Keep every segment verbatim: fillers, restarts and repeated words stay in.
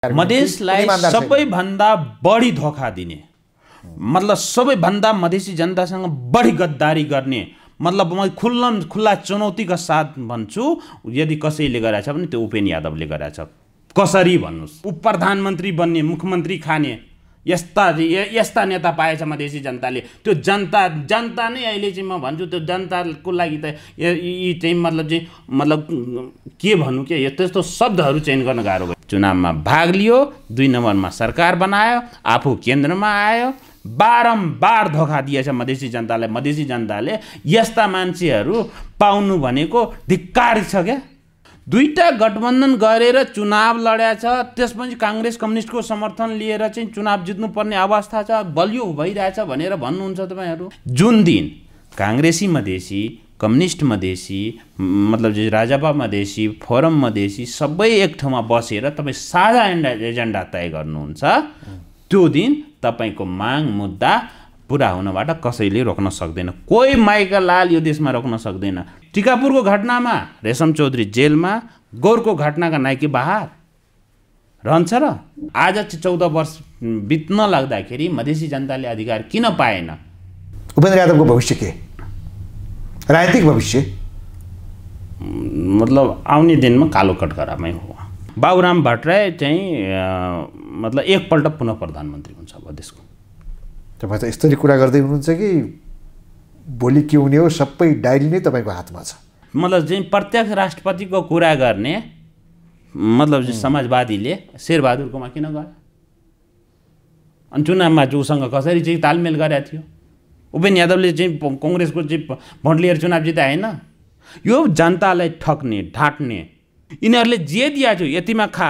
मधेसलाई सबैभन्दा बढी धोका दिने, मतलब सबैभन्दा मधेसी जनतासँग बढी गद्दारी गर्ने, मतलब म खुल्ला खुल्ला चुनौतीका साथ भन्छु, यदि कसैले गरेछ भने त्यो उपेन्द्र यादवले गरेछ। कसरी भन्नुस्? उप प्रधानमन्त्री बन्ने, मुख्यमन्त्री खाने यस्ता यस्ता नेता पाएछ मधेसी जनताले। त्यो जनता जनता नै अहिले चाहिँ म भन्छु त्यो जनताको लागि त यी चाहिँ मतलब चाहिँ मतलब के भन्नु के त्यस्तो शब्दहरू चयन गर्न गाह्रो भयो। चुनावमा भाग लियो, दुई नम्बरमा सरकार बनायो, आफू केन्द्रमा आयो, बारम्बार धोका दिएछ मधेसी जनतालाई। मधेसी जनताले यस्ता मान्छेहरू पाउनु भनेको धिक्कार छ क्या। दुईटा गठबन्धन गरेर चुनाव लड्याछ, त्यसपछि काङ्ग्रेस कम्युनिस्टको समर्थन लिएर चाहिँ चुनाव जित्नुपर्ने अवस्था छ, बलियो भइरहेछ भनेर भन्नुहुन्छ तपाईँहरू। जुन दिन काङ्ग्रेसी मधेसी, कम्युनिस्ट मधेसी, मतलब चाहिँ राजपा मधेसी, फोरम मधेसी सबै एक ठाउँमा बसेर तपाईँ साझा एजेन्डा तय गर्नुहुन्छ, त्यो दिन तपाईँको माग मुद्दा पुरा हुनबाट कसैले रोक्न सक्दैन। कोही माइका लाल यो देशमा रोक्न सक्दैन। टिकापुरको घटनामा रेशम चौधरी जेलमा, गौरको घटनाका नाइके बहार रहन्छ र आज चाहिँ चौध वर्ष बित्न लाग्दाखेरि मधेसी जनताले अधिकार किन पाएन? उपेन्द्र यादवको भविष्य के? राजनीतिक भविष्य मतलब आउने दिनमा कालो कटघरामै हो। बाबुराम भट्टराई चाहिँ मतलब एकपल्ट पुनः प्रधानमन्त्री हुन्छ अब देशको। तपाईँ त यस्तरी कुरा गर्दै हुनुहुन्छ कि भोलि के हुने हो सबै डायरी नै तपाईँको हातमा छ। मतलब चाहिँ प्रत्यक्ष राष्ट्रपतिको कुरा गर्ने मतलब चाहिँ समाजवादीले शेरबहादुरकोमा किन गयो? अनि चुनावमा जोसँग कसरी चाहिँ तालमेल गरेको थियो? उपेन्द्र यादवले चाहिँ कङ्ग्रेसको चाहिँ भोट लिएर चुनाव जिताए होइन? यो जनतालाई ठग्ने, ढाँट्ने, यिनीहरूले जे दिएको थियो यतिमा खा,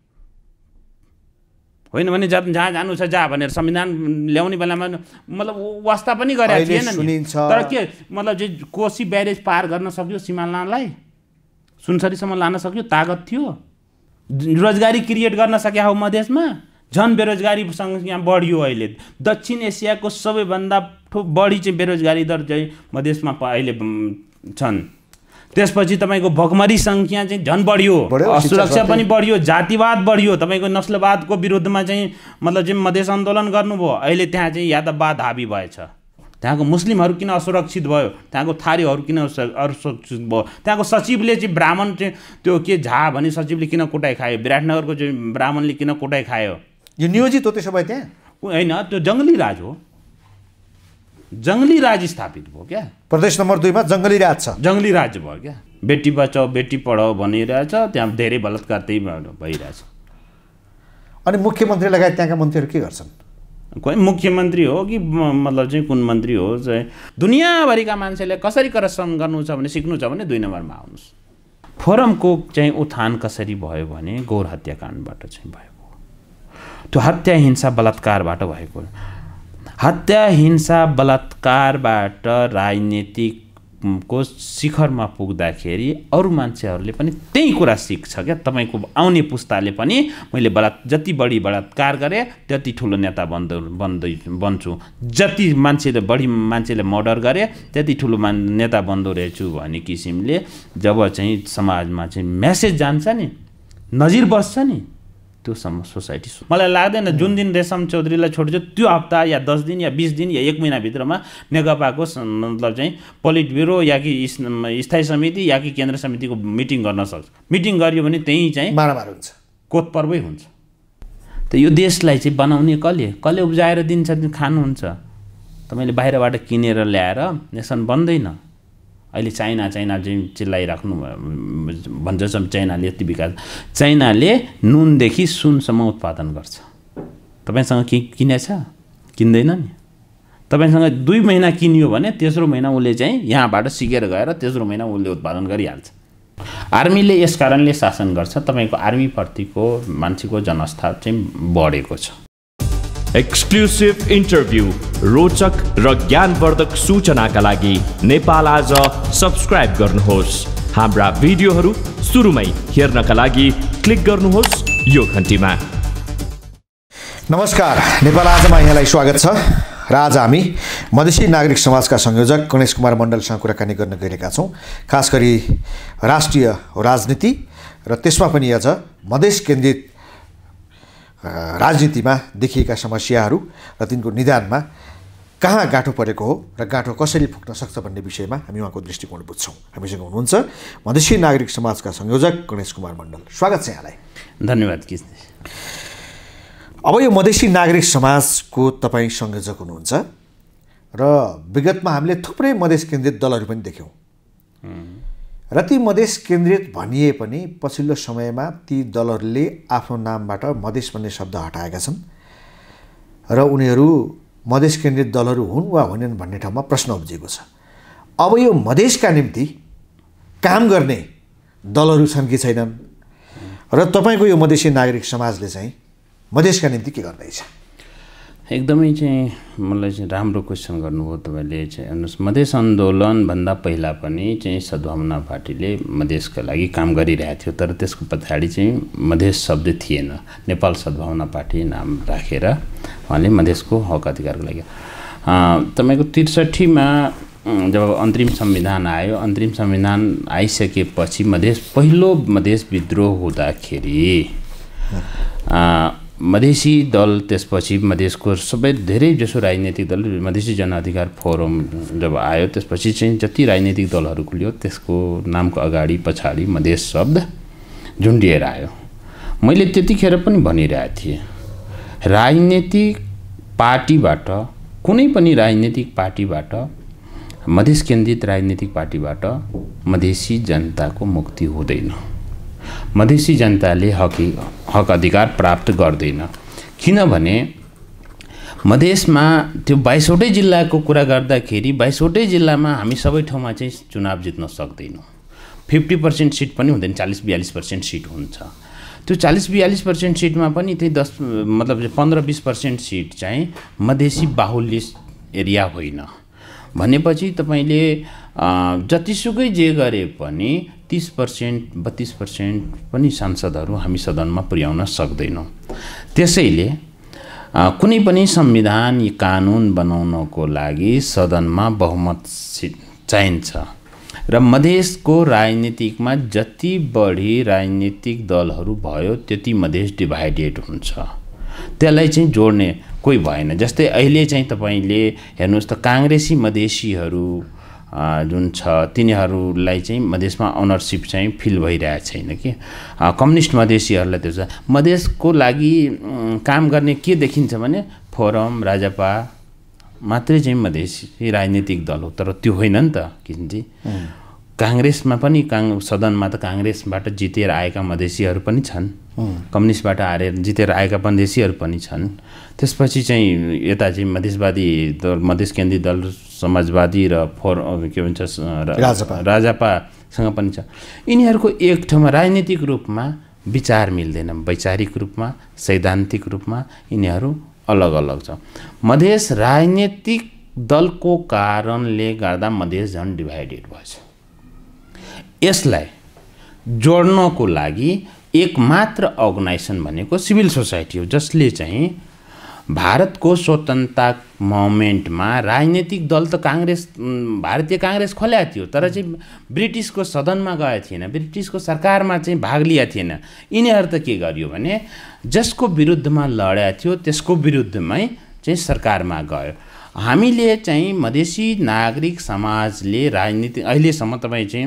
होइन भने जहाँ जानु छ जा भनेर संविधान ल्याउने बेलामा मतलब वास्ता पनि गरेको थिएन नि। तर के मतलब चाहिँ कोशी ब्यारेज पार गर्न सक्यो, सिमानालाई सुनसरीसम्म लान सक्यो, तागत थियो। रोजगारी क्रिएट गर्न सक्या हो मधेसमा। झन् बेरोजगारी संख्या बढ्यो। अहिले दक्षिण एसियाको सबैभन्दा बढी चाहिँ बेरोजगारी दर चाहिँ मधेसमा अहिले छन्। त्यसपछि तपाईँको भोकमरी सङ्ख्या चाहिँ झन् बढ्यो, असुरक्षा पनि बढ्यो, जातिवाद बढ्यो। तपाईँको नस्लवादको विरुद्धमा चाहिँ मतलब चाहिँ मधेस आन्दोलन गर्नुभयो। अहिले त्यहाँ चाहिँ यादववाद हाबी भएछ। त्यहाँको मुस्लिमहरू किन असुरक्षित भयो? त्यहाँको थारूहरू किन असुरक्षित भयो? त्यहाँको सचिवले चाहिँ ब्राह्मण चाहिँ त्यो के झा भने सचिवले किन कुटाइ खायो? विराटनगरको चाहिँ ब्राह्मणले किन कुटाइ खायो? यो नियोजित हो त्यसो भए त्यहाँ होइन, त्यो जङ्गली राज हो। जङ्गली राज स्थापित भयो क्या। प्रदेश नम्बर दुईमा जङ्गली राज छ, जङ्गली राज भयो क्या। बेटी बचाओ बेटी पढाओ भनिरहेछ, त्यहाँ धेरै बलात्कार त्यही भइरहेछ। अनि मुख्यमन्त्री लगायत त्यहाँका मन्त्रीहरू के गर्छन्? कोही मुख्यमन्त्री हो कि मतलब चाहिँ कुन मन्त्री हो चाहिँ दुनियाँभरिका मान्छेले कसरी करप्सन गर्नु छ भने सिक्नु छ भने दुई नम्बरमा आउनुहोस्। फोरमको चाहिँ उत्थान कसरी भयो भने गौर हत्याकाण्डबाट चाहिँ भएको। त्यो हत्या हिंसा बलात्कारबाट भएको। हत्या हिंसा बलात्कारबाट राजनीतिकको शिखरमा पुग्दाखेरि अरू मान्छेहरूले पनि त्यही कुरा सिक्छ क्या। तपाईँको आउने पुस्ताले पनि मैले बलात् जति बढी बलात्कार गरेँ त्यति ठुलो नेता बन्द बन्दै बन्छु, जति मान्छेले बढी मान्छेले मर्डर गरे त्यति ठुलो मान नेता बन्दो रहेछु भन्ने किसिमले जब चाहिँ समाजमा चाहिँ मेसेज जान्छ नि, नजिर बस्छ नि, त्यो सम्म सोसाइटी मलाई लाग्दैन जुन दिन रेशम चौधरीलाई छोड्छ त्यो हप्ता या दस दिन या बिस दिन या एक महिनाभित्रमा नेकपाको मतलब चाहिँ पोलिट ब्युरो या कि स्थायी समिति या कि केन्द्र समितिको मिटिङ गर्न सक्छ। मिटिङ गरियो भने त्यहीँ चाहिँ मारामार हुन्छ, कोत पर्वै हुन्छ। त यो देशलाई चाहिँ बनाउने कसले कसले उब्जाएर दिन्छ खानुहुन्छ? तपाईँले बाहिरबाट किनेर ल्याएर नेसन बन्दैन। अहिले चाइना चाइना चाहिँ चिल्लाइराख्नु भन्छ चाइनाले यति विकास। चाइनाले नुनदेखि सुनसम्म उत्पादन गर्छ। तपाईँसँग के किनेछ? किन्दैन नि। तपाईँसँग दुई महिना किनियो भने तेस्रो महिना उसले चाहिँ यहाँबाट सिकेर गएर तेस्रो महिना उसले उत्पादन गरिहाल्छ। आर्मीले यस कारणले शासन गर्छ, तपाईँको आर्मीप्रतिको मान्छेको जनस्था चाहिँ बढेको छ। एक्सक्लुसिभ इन्टरभ्यू, रोचक र ज्ञानवर्धक सूचनाका लागि नेपाल आज सब्स्क्राइब गर्नुहोस्। हाम्रा भिडियोहरू सुरुमै हेर्नका लागि क्लिक गर्नुहोस् यो घन्टीमा। नमस्कार, नेपाल आजमा यहाँलाई स्वागत छ र आज हामी मधेसी नागरिक समाजका संयोजक गणेश कुमार मण्डलसँग कुराकानी गर्न गइरहेका छौँ। खास गरी राष्ट्रिय राजनीति र त्यसमा पनि आज मधेस केन्द्रित राजनीतिमा देखिएका समस्याहरू र तिनको निदानमा कहाँ गाँठो परेको हो र गाँठो कसरी फुक्न सक्छ भन्ने विषयमा हामी उहाँको दृष्टिकोण बुझ्छौँ। हामीसँग हुनुहुन्छ मधेसी नागरिक समाजका संयोजक गणेश कुमार मण्डल। स्वागत छ यहाँलाई। धन्यवाद किस। अब यो मधेसी नागरिक समाजको तपाईँ संयोजक हुनुहुन्छ र विगतमा हामीले थुप्रै मधेस केन्द्रित दलहरू पनि देख्यौँ र ती मधेस केन्द्रित भनिए पनि पछिल्लो समयमा ती दलहरूले आफ्नो नामबाट मधेस भन्ने शब्द हटाएका छन् र उनीहरू मधेस केन्द्रित दलहरू हुन् वा होइनन् भन्ने ठाउँमा प्रश्न उब्जिएको छ। अब यो मधेसका निम्ति काम गर्ने दलहरू छन् कि छैनन् र तपाईँको यो मधेसी नागरिक समाजले चाहिँ मधेसका निम्ति के गर्दैछ? एकदमै चाहिँ मलाई चाहिँ राम्रो क्वेसन गर्नुभयो तपाईँले चाहिँ। हेर्नुहोस्, मधेस आन्दोलनभन्दा पहिला पनि चाहिँ सद्भावना पार्टीले मधेसका लागि काम गरिरहेको थियो, तर त्यसको पछाडि चाहिँ मधेस शब्द थिएन। नेपाल सद्भावना पार्टी नाम राखेर उहाँले मधेसको हक अधिकारको लागि तपाईँको त्रिसठीमा जब अन्तरिम संविधान आयो, अन्तरिम संविधान आइसकेपछि मधेस पहिलो मधेस विद्रोह हुँदाखेरि मधेसी दल, त्यसपछि मधेसको सबै धेरै जसो राजनीतिक दल, मधेसी जनअधिकार फोरम जब आयो त्यसपछि चाहिँ जति राजनीतिक दलहरू खुल्यो त्यसको नामको अगाडि पछाडि मधेस शब्द झुन्डिएर आयो। मैले त्यतिखेर पनि भनिरहेको थिएँ, राजनीतिक पार्टीबाट, कुनै पनि राजनीतिक पार्टीबाट, मधेस केन्द्रित राजनीतिक पार्टीबाट मधेसी जनताको मुक्ति हुँदैन। मधेसी जनताले हक हक अधिकार प्राप्त गर्दैन, किनभने मधेसमा त्यो बाइसवटै जिल्लाको कुरा गर्दाखेरि बाइसवटै जिल्लामा हामी सबै ठाउँमा चाहिँ चुनाव जित्न सक्दैनौँ। फिफ्टी पर्सेन्ट सिट पनि हुँदैन, चालिस बयालिस पर्सेन्ट सिट हुन्छ। त्यो चालिस बयालिस पर्सेन्ट सिटमा पनि त्यही दस मतलब पन्ध्र बिस पर्सेन्ट सिट चाहिँ मधेसी बाहुल्य एरिया होइन भनेपछि तपाईँले जतिसुकै जे गरे पनि तीस पर्सेन्ट बत्तीस पर्सेन्ट पनि सांसदहरू हामी सदनमा पुर्याउन सक्दैनौँ। त्यसैले कुनै पनि संविधान या कानुन बनाउनको लागि सदनमा बहुमत चाहिन्छ र मधेसको राजनीतिकमा जति बढी राजनीतिक दलहरू भयो त्यति मधेस डिभाइडेड हुन्छ। त्यसलाई चाहिँ जोड्ने कोही भएन। जस्तै अहिले चाहिँ तपाईँले हेर्नुहोस् त, काङ्ग्रेसी मधेसीहरू जुन छ तिनीहरूलाई चाहिँ मधेसमा अनरसिप चाहिँ फिल भइरहेको छैन कि। कम्युनिस्ट मधेसीहरूलाई त्यो छ। मधेसको लागि काम गर्ने के देखिन्छ भने फोरम, राजापा मात्रै चाहिँ मधेसी राजनीतिक दल हो, तर त्यो होइन नि त किसिमजी। काङ्ग्रेसमा पनि काङ सदनमा त काङ्ग्रेसबाट जितेर आएका मधेसीहरू पनि छन्, कम्युनिस्टबाट आएर जितेर आएका मधेसीहरू पनि छन्। त्यसपछि चाहिँ यता चाहिँ मधेसवादी दल, मधेस केन्द्रित दल, समाजवादी र फोर के भन्छ राजापा राजापासँग पनि छ। यिनीहरूको एक ठाउँमा राजनीतिक रूपमा विचार मिल्दैन, वैचारिक रूपमा, सैद्धान्तिक रूपमा यिनीहरू अलग अलग छ। मधेस राजनीतिक दलको कारणले गर्दा मधेस झन् डिभाइडेड भएछ। यसलाई जोड्नको लागि एक मात्र अर्गनाइजेसन भनेको सिभिल सोसाइटी हो, जसले चाहिँ भारतको स्वतन्त्रता मोमेन्टमा राजनीतिक दल त काङ्ग्रेस, भारतीय काङ्ग्रेस खोल्याएको थियो, तर चाहिँ ब्रिटिसको सदनमा गएको थिएन, ब्रिटिसको सरकारमा चाहिँ भाग लिएको थिएन। यिनीहरू त के गर्यो भने जसको विरुद्धमा लडेको थियो त्यसको विरुद्धमै चाहिँ सरकारमा गयो। हामीले चाहिँ मधेसी नागरिक समाजले राजनीति अहिलेसम्म तपाईँ चाहिँ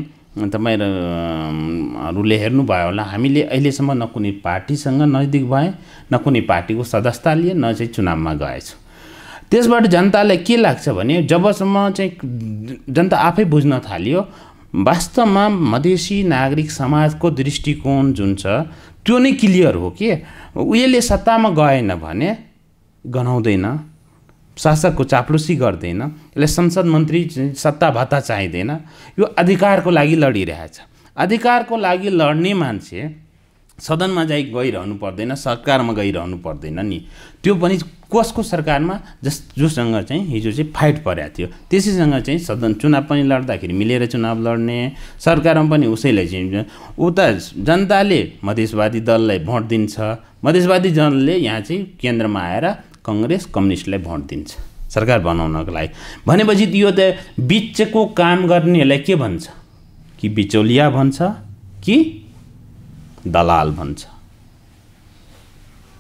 तपाईँहरूले हेर्नुभयो होला, हामीले अहिलेसम्म न कुनै पार्टीसँग नजिक भए, न कुनै पार्टीको सदस्यता लिए, न चाहिँ चुनावमा गएछौँ। त्यसबाट जनतालाई के लाग्छ भने जबसम्म चाहिँ जनता आफै बुझ्न थाल्यो वास्तवमा मधेसी नागरिक समाजको दृष्टिकोण जुन छ त्यो नै क्लियर हो कि उहिले सत्तामा गएन भने गनाउँदैन, शासकको चाप्लुसी गर्दैन, यसले संसद मन्त्री सत्ता भत्ता चाहिँदैन, यो अधिकारको लागि लडिरहेछ। अधिकारको लागि लड्ने मान्छे सदनमा जाइ गइरहनु पर्दैन, सरकारमा गइरहनु पर्दैन नि। त्यो पनि कसको सरकारमा? जस जोसँग चाहिँ हिजो चाहिँ फाइट परेको थियो त्यसैसँग चाहिँ सदन चुनाव पनि लड्दाखेरि मिलेर चुनाव लड्ने, सरकारमा पनि उसैलाई चाहिँ उता जनताले मधेसवादी दललाई भोट दिन्छ, मधेसवादी दलले यहाँ चाहिँ केन्द्रमा आएर काङ्ग्रेस कम्युनिस्टलाई भोट दिन्छ सरकार बनाउनको लागि। भनेपछि यो त बिचको काम गर्नेहरूलाई के भन्छ कि बिचौलिया भन्छ कि दलाल भन्छ?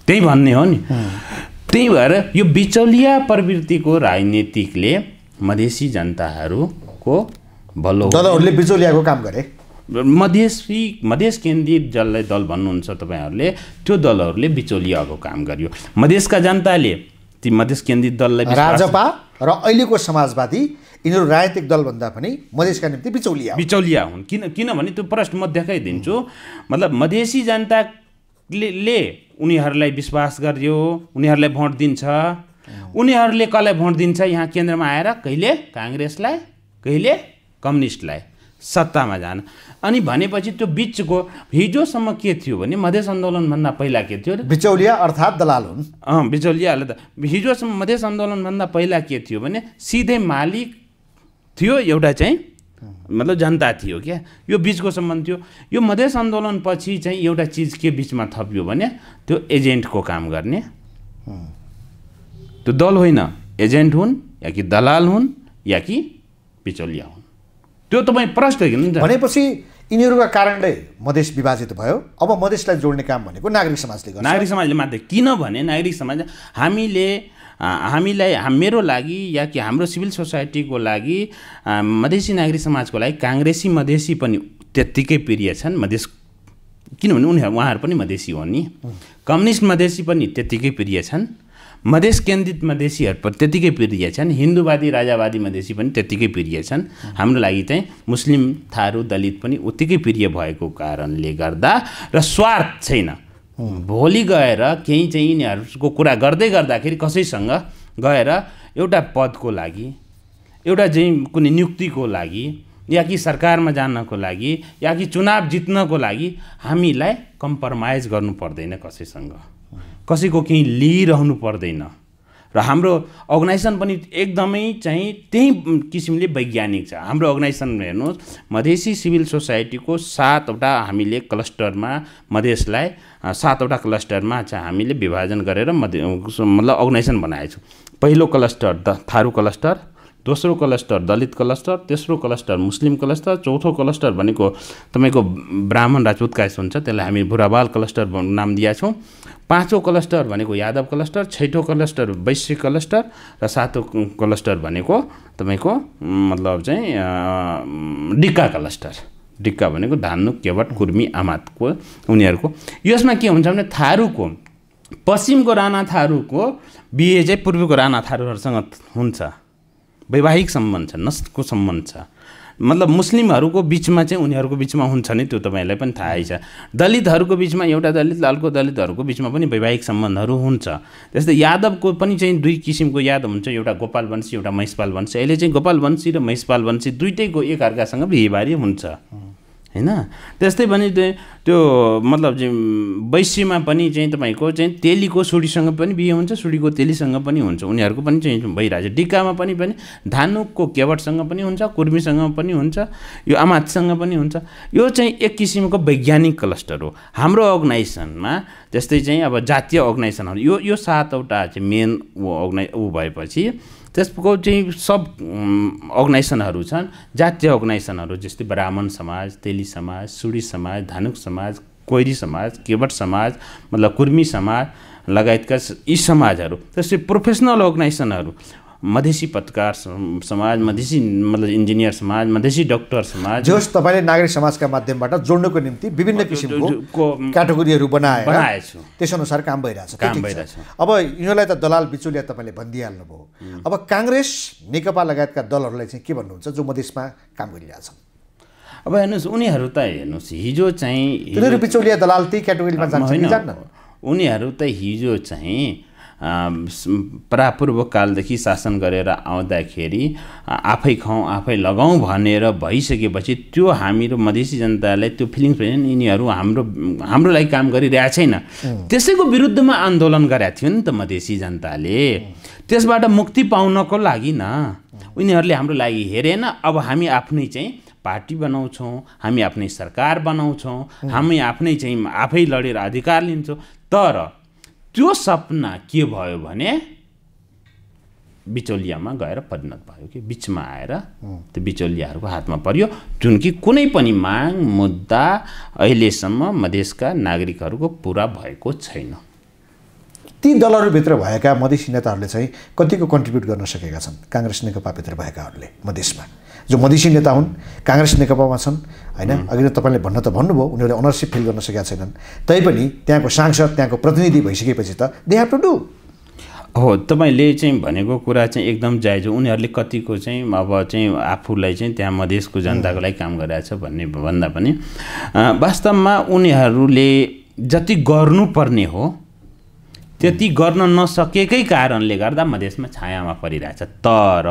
त्यही भन्ने हो नि। त्यही भएर यो बिचौलिया प्रवृत्तिको राजनीतिकले मधेसी जनताहरूको भलो दलहरूले बिचौलियाको काम गरे। मधेसी मधेस केन्द्रित जसलाई दल भन्नुहुन्छ तपाईँहरूले, त्यो दलहरूले बिचौलियाको काम गर्यो। मधेसका जनताले ती मधेस केन्द्रित दललाई राजपा र अहिलेको समाजवादी यिनीहरू राजनीतिक दलभन्दा पनि मधेसका निम्ति बिचौलिया बिचौलिया हुन्। किन किनभने त्यो प्रश्न म देखाइदिन्छु। मतलब मधेसी जनताले उनीहरूलाई विश्वास गर्यो, उनीहरूलाई भोट दिन्छ। उनीहरूले कसलाई भोट दिन्छ यहाँ केन्द्रमा आएर? कहिले काङ्ग्रेसलाई, कहिले कम्युनिस्टलाई सत्तामा जान। अनि भनेपछि त्यो बिचको हिजोसम्म के थियो भने मधेस आन्दोलनभन्दा पहिला के थियो? बिचौलिया अर्थात् दलाल हुन्। अँ बिचौलियाले त हिजोसम्म मधेस आन्दोलनभन्दा पहिला के थियो भने सिधै मालिक थियो, एउटा चाहिँ मतलब जनता थियो क्या। यो बिचको सम्बन्ध थियो। यो मधेस आन्दोलनपछि चाहिँ एउटा चिज के बिचमा थपियो भने त्यो एजेन्टको काम गर्ने। त्यो दल होइन, एजेन्ट हुन् या कि दलाल हुन् या कि बिचौलिया हुन्। त्यो तपाईँ प्रश्न हेर्नुहुन्छ। भनेपछि यिनीहरूका कारणले मधेस विभाजित भयो। अब मधेसलाई जोड्ने काम भनेको नागरिक समाजले गर्छ। नागरिक समाजले मात्रै किनभने नागरिक समाज हामीले हामीलाई मेरो लागि या कि हाम्रो सिभिल सोसाइटीको लागि मधेसी नागरिक समाजको लागि काङ्ग्रेसी मधेसी पनि त्यत्तिकै प्रिय छन्। मधेस किनभने उनीहरू उहाँहरू पनि मधेसी हो नि। कम्युनिस्ट मधेसी पनि त्यत्तिकै प्रिय छन्। मधेस केन्द्रित मधेसीहरू पनि त्यत्तिकै प्रिय छन्। हिन्दूवादी राजावादी मधेसी पनि त्यत्तिकै प्रिय छन्। हाम्रो लागि चाहिँ मुस्लिम थारू दलित पनि उत्तिकै प्रिय भएको कारणले गर्दा र स्वार्थ छैन। भोलि गएर केही चाहिँ यिनीहरूको कुरा गर्दै गर्दाखेरि कसैसँग गएर एउटा पदको लागि, एउटा चाहिँ कुनै नियुक्तिको लागि या कि सरकारमा जानको लागि या कि चुनाव जित्नको लागि हामीलाई कम्प्रोमाइज गर्नु पर्दैन कसैसँग, कसैको केही लिइरहनु पर्दैन। र हाम्रो अर्गनाइजेसन पनि एकदमै चाहिँ त्यही किसिमले वैज्ञानिक छ। हाम्रो अर्गनाइजेसन हेर्नुहोस्, मधेसी सिभिल सोसाइटीको सातवटा हामीले क्लस्टरमा मधेसलाई सातवटा क्लस्टरमा चाहिँ हामीले विभाजन गरेर मधे मतलब अर्गनाइजेसन बनाएको छौँ। पहिलो क्लस्टर द थारू क्लस्टर, दोस्रो क्लस्टर दलित क्लस्टर, तेस्रो क्लस्टर मुस्लिम क्लस्टर, चौथो क्लस्टर भनेको तपाईँको ब्राह्मण राजपूत कास्ट हुन्छ, त्यसलाई हामी भुराबाल क्लस्टर नाम दिएका छौँ। पाँचौँ क्लस्टर भनेको यादव क्लस्टर, छैठौँ क्लस्टर वैश्य क्लस्टर र सातौँ क्लस्टर भनेको तपाईँको मतलब चाहिँ डिक्का क्लस्टर। डिक्का भनेको धानुक, केवट, कुर्मी, आमातको उनीहरूको। यसमा के हुन्छ भने थारूको पश्चिमको राणा थारूको बिहे चाहिँ पूर्वको राणा थारूहरूसँग हुन्छ, वैवाहिक सम्बन्ध छ, नस्लको सम्बन्ध छ। मतलब मुस्लिमहरूको बिचमा चाहिँ उनीहरूको बिचमा हुन्छ नि, त्यो तपाईँहरूलाई पनि थाहै छ। दलितहरूको बिचमा एउटा दलित लालको दलितहरूको बिचमा पनि वैवाहिक सम्बन्धहरू हुन्छ। त्यस्तै यादवको पनि चाहिँ दुई किसिमको यादव हुन्छ, एउटा गोपाल वंशी, एउटा महिषपाल वंशी। अहिले चाहिँ गोपाल वंशी र महिषपाल वंशी दुइटैको एकअर्कासँग बिहेबारी हुन्छ हैन। त्यस्तै पनि त्यो मतलब चाहिँ वैश्यमा पनि चाहिँ तपाईँको चाहिँ तेलीको सुडीसँग पनि बिहे हुन्छ, सुडीको तेलीसँग पनि हुन्छ, उनीहरूको पनि चाहिँ भइरहेछ। डिक्कामा पनि पनि धानुकको केवटसँग पनि हुन्छ, कुर्मीसँग पनि हुन्छ, यो आमातसँग पनि हुन्छ। यो चाहिँ एक किसिमको वैज्ञानिक क्लस्टर हो। हाम्रो अर्गनाइजेसनमा जस्तै चाहिँ अब जातीय अर्गनाइजेसनहरू यो यो सातवटा चाहिँ मेन अर्गनाइ ऊ भएपछि त्यसको चाहिँ सब अर्गनाइजेसनहरू छन्। जातीय अर्गनाइजेसनहरू जस्तै ब्राह्मण समाज, तेली समाज, सुडी समाज, धानुक समाज, कोइरी समाज, केवट समाज, मतलब कुर्मी समाज लगायतका यी समाजहरू। त्यस्तै प्रोफेसनल अर्गनाइजेसनहरू मधेसी पत्रकार समाज, मधेसी मतलब इन्जिनियर समाज, मधेसी डक्टर समाज, जस तपाईँले नागरिक समाजका माध्यमबाट जोड्नको निम्ति विभिन्न किसिमको क्याटेगोरीहरू बनाएर बनाएछु, त्यसअनुसार काम भइरहेछ काम भइरहेछ। अब यिनीहरूलाई त दलाल बिचौलिया तपाईँले भनिदिइहाल्नु भयो। अब काङ्ग्रेस नेकपा लगायतका दलहरूलाई चाहिँ के भन्नुहुन्छ जो मधेसमा काम गरिरहेछन्? अब हेर्नुहोस्, उनीहरू त हेर्नुहोस् हिजो चाहिँ तिनीहरू बिचौलिया दलाल त्यही क्याटेगोरीमा जान्छन् कि जान्दैनन्? उनीहरू त हिजो चाहिँ परापूर्व कालदेखि शासन गरेर आउँदाखेरि आफै खाउँ आफै लगाउँ भनेर भइसकेपछि त्यो हामीहरू मधेसी जनतालाई त्यो फिलिङ्स भएन। यिनीहरू हाम्रो हाम्रो लागि काम गरिरहेको छैन, त्यसैको विरुद्धमा आन्दोलन गरेका थियो नि त मधेसी जनताले। त्यसबाट मुक्ति पाउनको लागि न उनीहरूले हाम्रो लागि हेरेन। अब हामी आफ्नै चाहिँ पार्टी बनाउँछौँ, हामी आफ्नै सरकार बनाउँछौँ, हामी आफ्नै चाहिँ आफै लडेर अधिकार लिन्छौँ। तर त्यो सपना के भयो भने बिचौलियामा गएर परिणत भयो कि बिचमा आएर त्यो बिचौलियाहरूको हातमा पर्यो, जुन कि कुनै पनि माग मुद्दा अहिलेसम्म मधेसका नागरिकहरूको पुरा भएको छैन। ती दलहरूभित्र भएका मधेसी नेताहरूले चाहिँ कतिको कन्ट्रिब्युट गर्न सकेका छन् काङ्ग्रेस नेकपाभित्र भएकाहरूले मधेसमा जो मधेसी नेता हुन् काङ्ग्रेस नेकपामा छन् होइन अघि तपाईँले भन्न त भन्नुभयो उनीहरूले अनरसिप फिल गर्न सकेका छैनन् तैपनि त्यहाँको सांसद त्यहाँको प्रतिनिधि भइसकेपछि त दे हेभ टु डु हो तपाईँले चाहिँ भनेको कुरा चाहिँ एकदम जायज हो उनीहरूले कतिको चाहिँ अब चाहिँ आफूलाई चाहिँ त्यहाँ मधेसको जनताको लागि काम गरिरहेछ भन्ने भन्दा पनि वास्तवमा उनीहरूले जति गर्नुपर्ने हो त्यति गर्न नसकेकै कारणले गर्दा मधेसमा छायामा परिरहेछ तर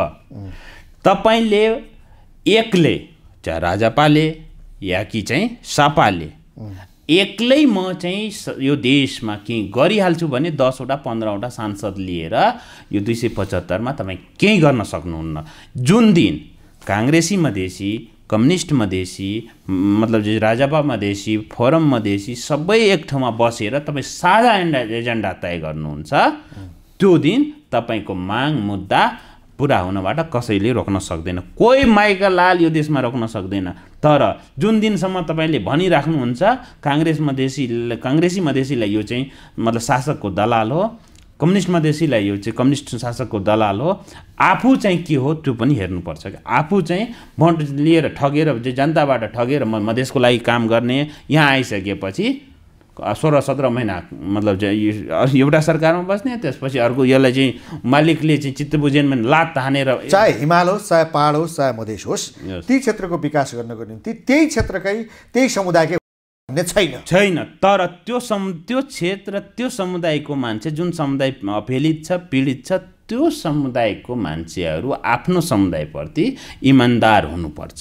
तपाईँले एक्लै चाहे राजापाले या कि चाहिँ सापाले एक्लै म चाहिँ यो देशमा केही गरिहाल्छु भने दसवटा पन्ध्रवटा सांसद लिएर यो दुई सय पचहत्तरमा तपाईँ केही गर्न सक्नुहुन्न जुन दिन काङ्ग्रेसी मधेसी कम्युनिस्ट मधेसी मतलब राजापा मधेसी फोरम मधेसी सबै एक ठाउँमा बसेर तपाईँ साझा एजेन्डा तय गर्नुहुन्छ त्यो दिन तपाईँको माग मुद्दा पुरा हुनबाट कसैले रोक्न सक्दैन कोही माइका लाल यो देशमा रोक्न सक्दैन तर जुन दिनसम्म तपाईँले भनिराख्नुहुन्छ काङ्ग्रेस मधेसी काङ्ग्रेसी मधेसीलाई यो चाहिँ मतलब शासकको दलाल हो कम्युनिस्ट मधेसीलाई यो चाहिँ कम्युनिस्ट शासकको दलाल हो आफू चाहिँ के हो त्यो पनि हेर्नुपर्छ कि आफू चाहिँ भोट लिएर ठगेर जनताबाट ठगेर म मधेसको लागि काम गर्ने यहाँ आइसकेपछि सोह्र सत्र महिना मतलब चाहिँ एउटा सरकारमा बस्ने त्यसपछि अर्को यसलाई चाहिँ मालिकले चाहिँ चित्त बुझेनमा लात हानेर चाहे हिमाल होस् चाहे पहाड होस् चाहे मधेस होस् ती क्षेत्रको विकास गर्नको निम्ति त्यही क्षेत्रकै त्यही समुदायकै छैन छैन तर त्यो सम त्यो क्षेत्र त्यो समुदायको मान्छे जुन समुदाय अपेलित छ पीडित छ त्यो समुदायको मान्छेहरू आफ्नो समुदायप्रति इमान्दार हुनुपर्छ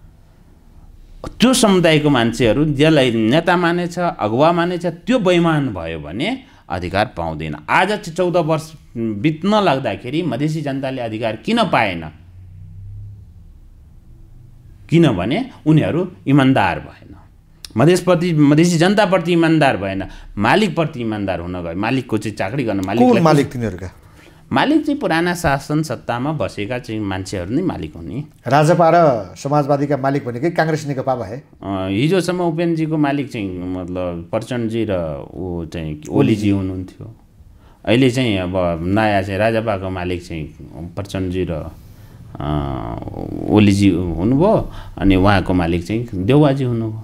त्यो समुदायको मान्छेहरू जसलाई नेता मानेछ अगुवा मानेछ त्यो बेइमान भयो भने अधिकार पाउँदैन आज चाहिँ चौध वर्ष बित्न लाग्दाखेरि मधेसी जनताले अधिकार किन पाएन किनभने उनीहरू इमान्दार भएन मधेसप्रति मधेसी जनताप्रति इमान्दार भएन मालिकप्रति इमान्दार हुन गयो मालिकको चाहिँ चाकरी गर्न मालिक मालिक तिनीहरूका मालिक चाहिँ पुराना शासन सत्तामा बसेका चाहिँ मान्छेहरू नै मालिक हुने राजपा र समाजवादीका मालिक भनेकै काङ्ग्रेस नेकपा भए हिजोसम्म उपेन्द्रजीको मालिक चाहिँ मतलब प्रचण्डजी र ऊ चाहिँ ओलीजी हुनुहुन्थ्यो अहिले चाहिँ अब नयाँ चाहिँ राजपाको मालिक चाहिँ प्रचण्डजी र ओलीजी हुनुभयो अनि उहाँको मालिक चाहिँ देउवाजी हुनुभयो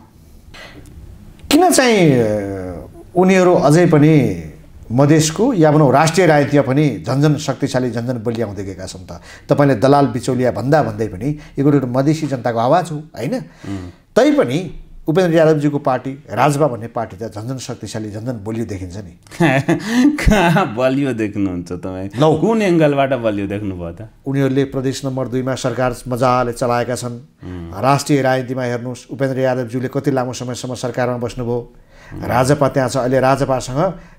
किन चाहिँ उनीहरू अझै पनि मधेसको या भनौँ राष्ट्रिय राजनीतिमा पनि झन्झन शक्तिशाली झन्झन बलिया हुँदै गएका छन् त तपाईँले दलाल बिचौलिया भन्दा भन्दै पनि यो एउटा मधेसी जनताको आवाज हो होइन तैपनि उपेन्द्र यादवजीको पार्टी राजपा भन्ने पार्टी त झन्झन शक्तिशाली झन्झन बलियो देखिन्छ नि कहाँ बलियो देख्नुहुन्छ तपाईँ नौ कुन एङ्गलबाट बलियो देख्नुभयो त उनीहरूले प्रदेश नम्बर दुईमा सरकार मजाले चलाएका छन् राष्ट्रिय राजनीतिमा हेर्नुहोस् उपेन्द्र यादवज्यूले कति लामो समयसम्म सरकारमा बस्नुभयो राजपा त्यहाँ छ अहिले राजपासँग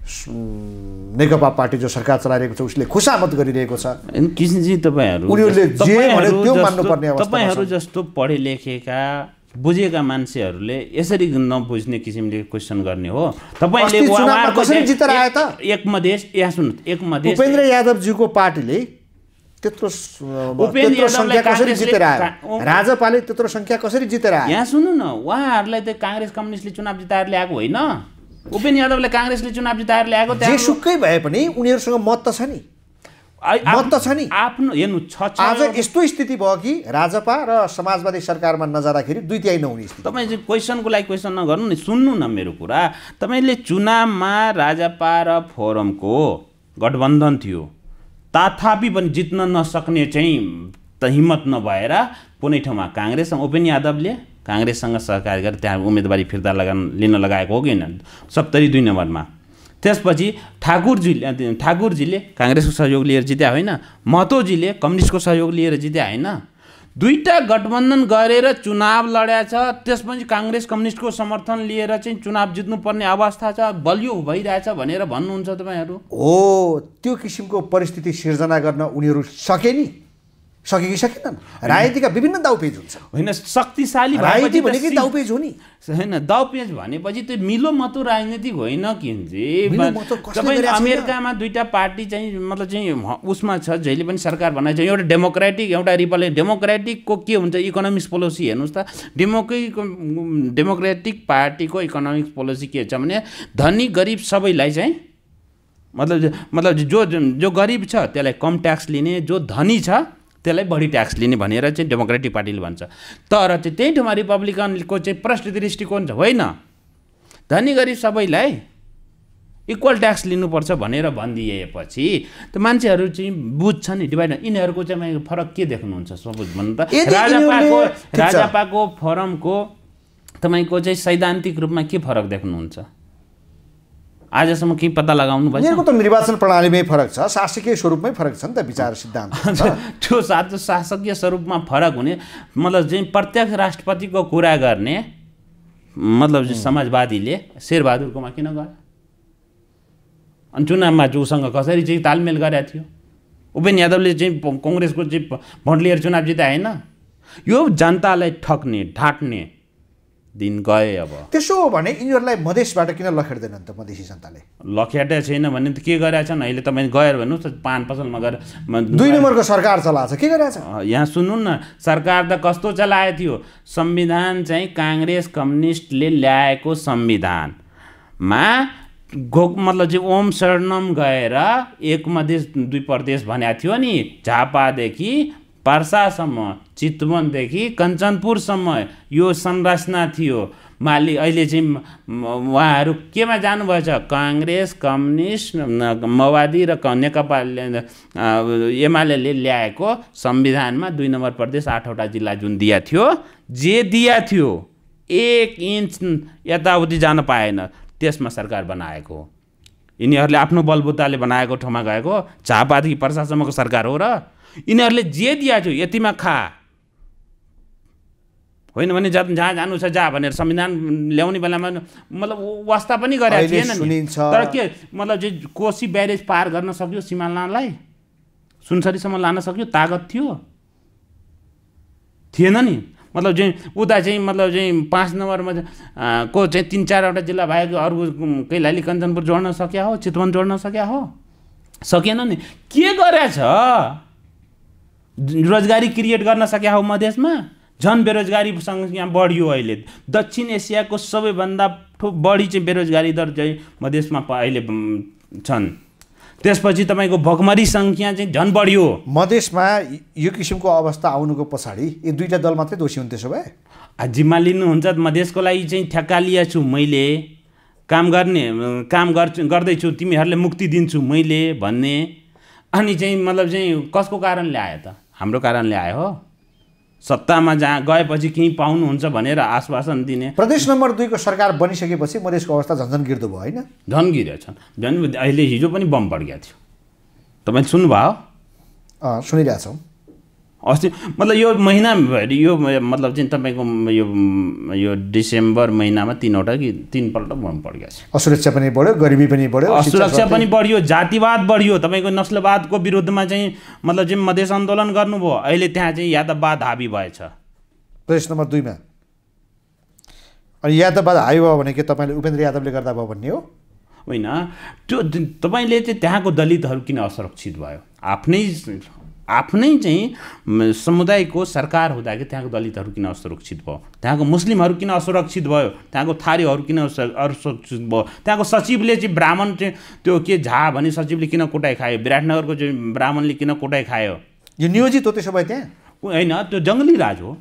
नेकपा पार्टी जो सरकार चलाइरहेको छ उसले खुसामत गरिरहेको छ किसिमजी तपाईँहरू उनीहरूले जे भने त्यो मान्नुपर्ने अवस्था तपाईँहरू जस्तो पढे लेखेका बुझेका मान्छेहरूले यसरी नबुझ्ने किसिमले क्वेसन गर्ने हो तपाईँले कसरी जितेर आयो त एक मधेस यहाँ सुन्नु एक मधेस उपेन्द्र यादवज्यूको पार्टीले त्यत्रो त्यत्रो संख्या कसरी जितेर आयो राजपाले त्यत्रो संख्या कसरी जितेर आयो यहाँ सुन्नु न उहाँहरूलाई त काङ्ग्रेस कम्युनिस्टले चुनाव जिताएर ल्याएको होइन उपेन्द्र यादवले काङ्ग्रेसले चुनाव जिताएर ल्याएको जे सुकै भए पनि उनीहरूसँग मत त छ नि मत त छ नि आफ्नो हेर्नु छ आज यस्तो स्थिति भयो कि राजपा र समाजवादी सरकारमा नजाँदाखेरि दुई तिहाई नहुने स्थिति तपाईँ चाहिँ क्वेसनको लागि क्वेसन नगर्नु नि सुन्नु न मेरो कुरा तपाईँले चुनावमा राजपा र फोरमको गठबन्धन थियो तथापि पनि जित्न नसक्ने चाहिँ त हिम्मत नभएर कुनै ठाउँमा काङ्ग्रेससँग उपेन्द्र यादवले काङ्ग्रेससँग सहकारी गरेर त्यहाँ उम्मेदवारी फिर्ता लगान लिन लगाएको हो कि होइन सत्तरी दुई नम्बरमा त्यसपछि ठाकुरजीले ठाकुरजीले काङ्ग्रेसको सहयोग लिएर जित्या होइन महतोजीले कम्युनिस्टको सहयोग लिएर जित्या होइन दुईटा गठबन्धन गरेर चुनाव लड्या छ त्यसपछि काङ्ग्रेस कम्युनिस्टको समर्थन लिएर चाहिँ चुनाव जित्नुपर्ने अवस्था छ बलियो भइरहेछ भनेर भन्नुहुन्छ तपाईँहरू हो त्यो किसिमको परिस्थिति सिर्जना गर्न उनीहरू सके नि सके कि सकेनन् राजनीतिका विभिन्न दाउपेच हुन्छ होइन शक्तिशाली राजनीति भनेकै दाउपेच हो नि होइन दाउपेच भनेपछि त्यो मिलो मतो राजनीतिक होइन किन तपाईँ अमेरिकामा दुईटा पार्टी चाहिँ मतलब चाहिँ उसमा छ जहिले पनि सरकार बनाएको छ एउटा डेमोक्रेटिक एउटा रिपब्लिक डेमोक्रेटिकको के हुन्छ इकोनोमिक्स पोलिसी हेर्नुहोस् त डेमोक्रेटिक डेमोक्रेटिक पार्टीको इकोनोमिक्स पोलिसी के छ भने धनी गरिब सबैलाई चाहिँ मतलब मतलब जो जो गरिब छ त्यसलाई कम ट्याक्स लिने, जो धनी छ त्यसलाई बढी ट्याक्स लिने भनेर चाहिँ डेमोक्रेटिक पार्टीले भन्छ। तर चाहिँ त्यही ठाउँमा रिपब्लिकनको चाहिँ प्रष्ट दृष्टिकोण छ, होइन धनी गरिब सबैलाई इक्वल ट्याक्स लिनुपर्छ भनेर भनिदिएपछि त मान्छेहरू चाहिँ बुझ्छ नि डिभाइड। यिनीहरूको चाहिँ फरक के देख्नुहुन्छ सपोज भन्नु त राजापाको राजापाको फोरमको तपाईँको चाहिँ सैद्धान्तिक रूपमा के फरक देख्नुहुन्छ? आजसम्म के पत्ता लगाउनु भयो? यिनीहरूको त निर्वाचन प्रणालीमै फरक छ, शासकीय स्वरूपमै फरक छ नि त विचार सिद्धान्त। त्यो साथ शासकीय स्वरूपमा फरक हुने मतलब चाहिँ प्रत्यक्ष राष्ट्रपतिको कुरा गर्ने मतलब चाहिँ समाजवादीले शेरबहादुरकोमा किन गयो? अनि चुनावमा जोसँग कसरी चाहिँ तालमेल गरेको थियो? उपेन्द्र यादवले चाहिँ कङ्ग्रेसको चाहिँ भोट लिएर चुनाव जिताए होइन? यो जनतालाई ठग्ने ढाँट्ने दिन गए। अब त्यसो हो भने यिनीहरूलाई मधेसबाट किन लखेट्दैनन् त मधेसी जनताले? लखेटे छैन भने त के गरेका छन्? अहिले तपाईँ गएर भन्नुहोस् त पान पसलमा गएर दुई नम्बरको सरकार चलाएको छ, के गरेको छ? यहाँ सुन्नु न, सरकार त कस्तो चलाएको थियो? संविधान चाहिँ काङ्ग्रेस कम्युनिस्टले ल्याएको संविधानमा गो मतलब चाहिँ ओम शरणम गएर एक मधेस दुई प्रदेश भनेको थियो नि। झापादेखि पर्सासम्म, चितवनदेखि कञ्चनपुरसम्म यो संरचना थियो। माली अहिले चाहिँ उहाँहरू केमा जानुभएछ? काङ्ग्रेस कम्युनिस्ट माओवादी र नेकपा एमाले ल्याएको संविधानमा दुई नम्बर प्रदेश आठवटा जिल्ला जुन दिया थियो, जे दिया थियो एक इन्च यताउति जान पाएन, त्यसमा सरकार बनाएको। यिनीहरूले आफ्नो बलबुताले बनाएको ठाउँमा गएको झापादेखि पर्सासम्मको सरकार हो र? यिनीहरूले जे दिया थियो यतिमा खा, होइन भने जहाँ जानु छ जा भनेर संविधान ल्याउने बेलामा मतलब वास्ता पनि गरेको थिएन नि। तर के मतलब चाहिँ कोशी ब्यारेज पार गर्न सक्यो, सिमानालाई सुनसरीसम्म लान सक्यो, तागत थियो? थिएन नि। मतलब चाहिँ उता चाहिँ मतलब चाहिँ पाँच नम्बरमा को चाहिँ तिन चारवटा जिल्ला भएको अरू कैलाली कञ्चनपुर जोड्न सक्या हो, चितवन जोड्न सक्या हो? सकेन नि। के गरेछ? रोजगारी क्रिएट गर्न सक्या हो मधेसमा? झन् बेरोजगारी संख्या बढ्यो। अहिले दक्षिण एसियाको सबैभन्दा बढी चाहिँ बेरोजगारी दर चाहिँ मधेसमा अहिले छन्। त्यसपछि तपाईँको भोकमरी सङ्ख्या चाहिँ झन् बढ्यो। मधेसमा यो किसिमको अवस्था आउनुको पछाडि यी दुईवटा दल मात्रै दोषी हुन्? त्यसो भए जिम्मा लिनुहुन्छ मधेसको लागि चाहिँ ठेक्का लिएको छु मैले, काम गर्ने काम गर्छु गर्दैछु, तिमीहरूले मुक्ति दिन्छु मैले भन्ने। अनि चाहिँ मतलब चाहिँ कसको कारणले आयो त? हाम्रो कारणले आयो हो। सत्तामा जहाँ गएपछि केही पाउनुहुन्छ भनेर आश्वासन दिने। प्रदेश नम्बर दुईको सरकार बनिसकेपछि मधेसको अवस्था झन्झन गिर्दो भयो होइन? झन् गिरेछन्। झन् अहिले हिजो पनि बम पड्केको थियो, तपाईँले सुन्नुभयो? अँ सुनिरहेछौँ। अस्ति मतलब यो महिनाभरि यो मतलब चाहिँ तपाईँको यो यो डिसेम्बर महिनामा तिनवटा कि तिनपल्ट बम पड्केको छ। असुरक्षा पनि बढ्यो, गरिबी पनि बढ्यो, असुरक्षा पनि बढ्यो, जातिवाद बढ्यो। तपाईँको नस्लवादको विरुद्धमा चाहिँ मतलब चाहिँ मधेस आन्दोलन गर्नुभयो, अहिले त्यहाँ चाहिँ यादववाद हाबी भएछ प्रदेश नम्बर दुईमा। अनि यादववाद हाबी भयो भने के तपाईँले उपेन्द्र यादवले गर्दा भयो भन्ने हो? होइन, त्यो तपाईँले चाहिँ त्यहाँको दलितहरू किन असुरक्षित भयो? आफ्नै आफ्नै चाहिँ समुदायको सरकार हुँदाखेरि त्यहाँको दलितहरू किन असुरक्षित भयो? त्यहाँको मुस्लिमहरू किन असुरक्षित भयो? त्यहाँको थारीहरू किन असुरक्षित भयो? त्यहाँको सचिवले चाहिँ ब्राह्मण चाहिँ त्यो के झा भने सचिवले किन कोटाइ खायो? विराटनगरको चाहिँ ब्राह्मणले किन कोटाइ खायो? यो नियोजित हो त्यसो भए त्यहाँ? होइन, त्यो जङ्गली राज हो,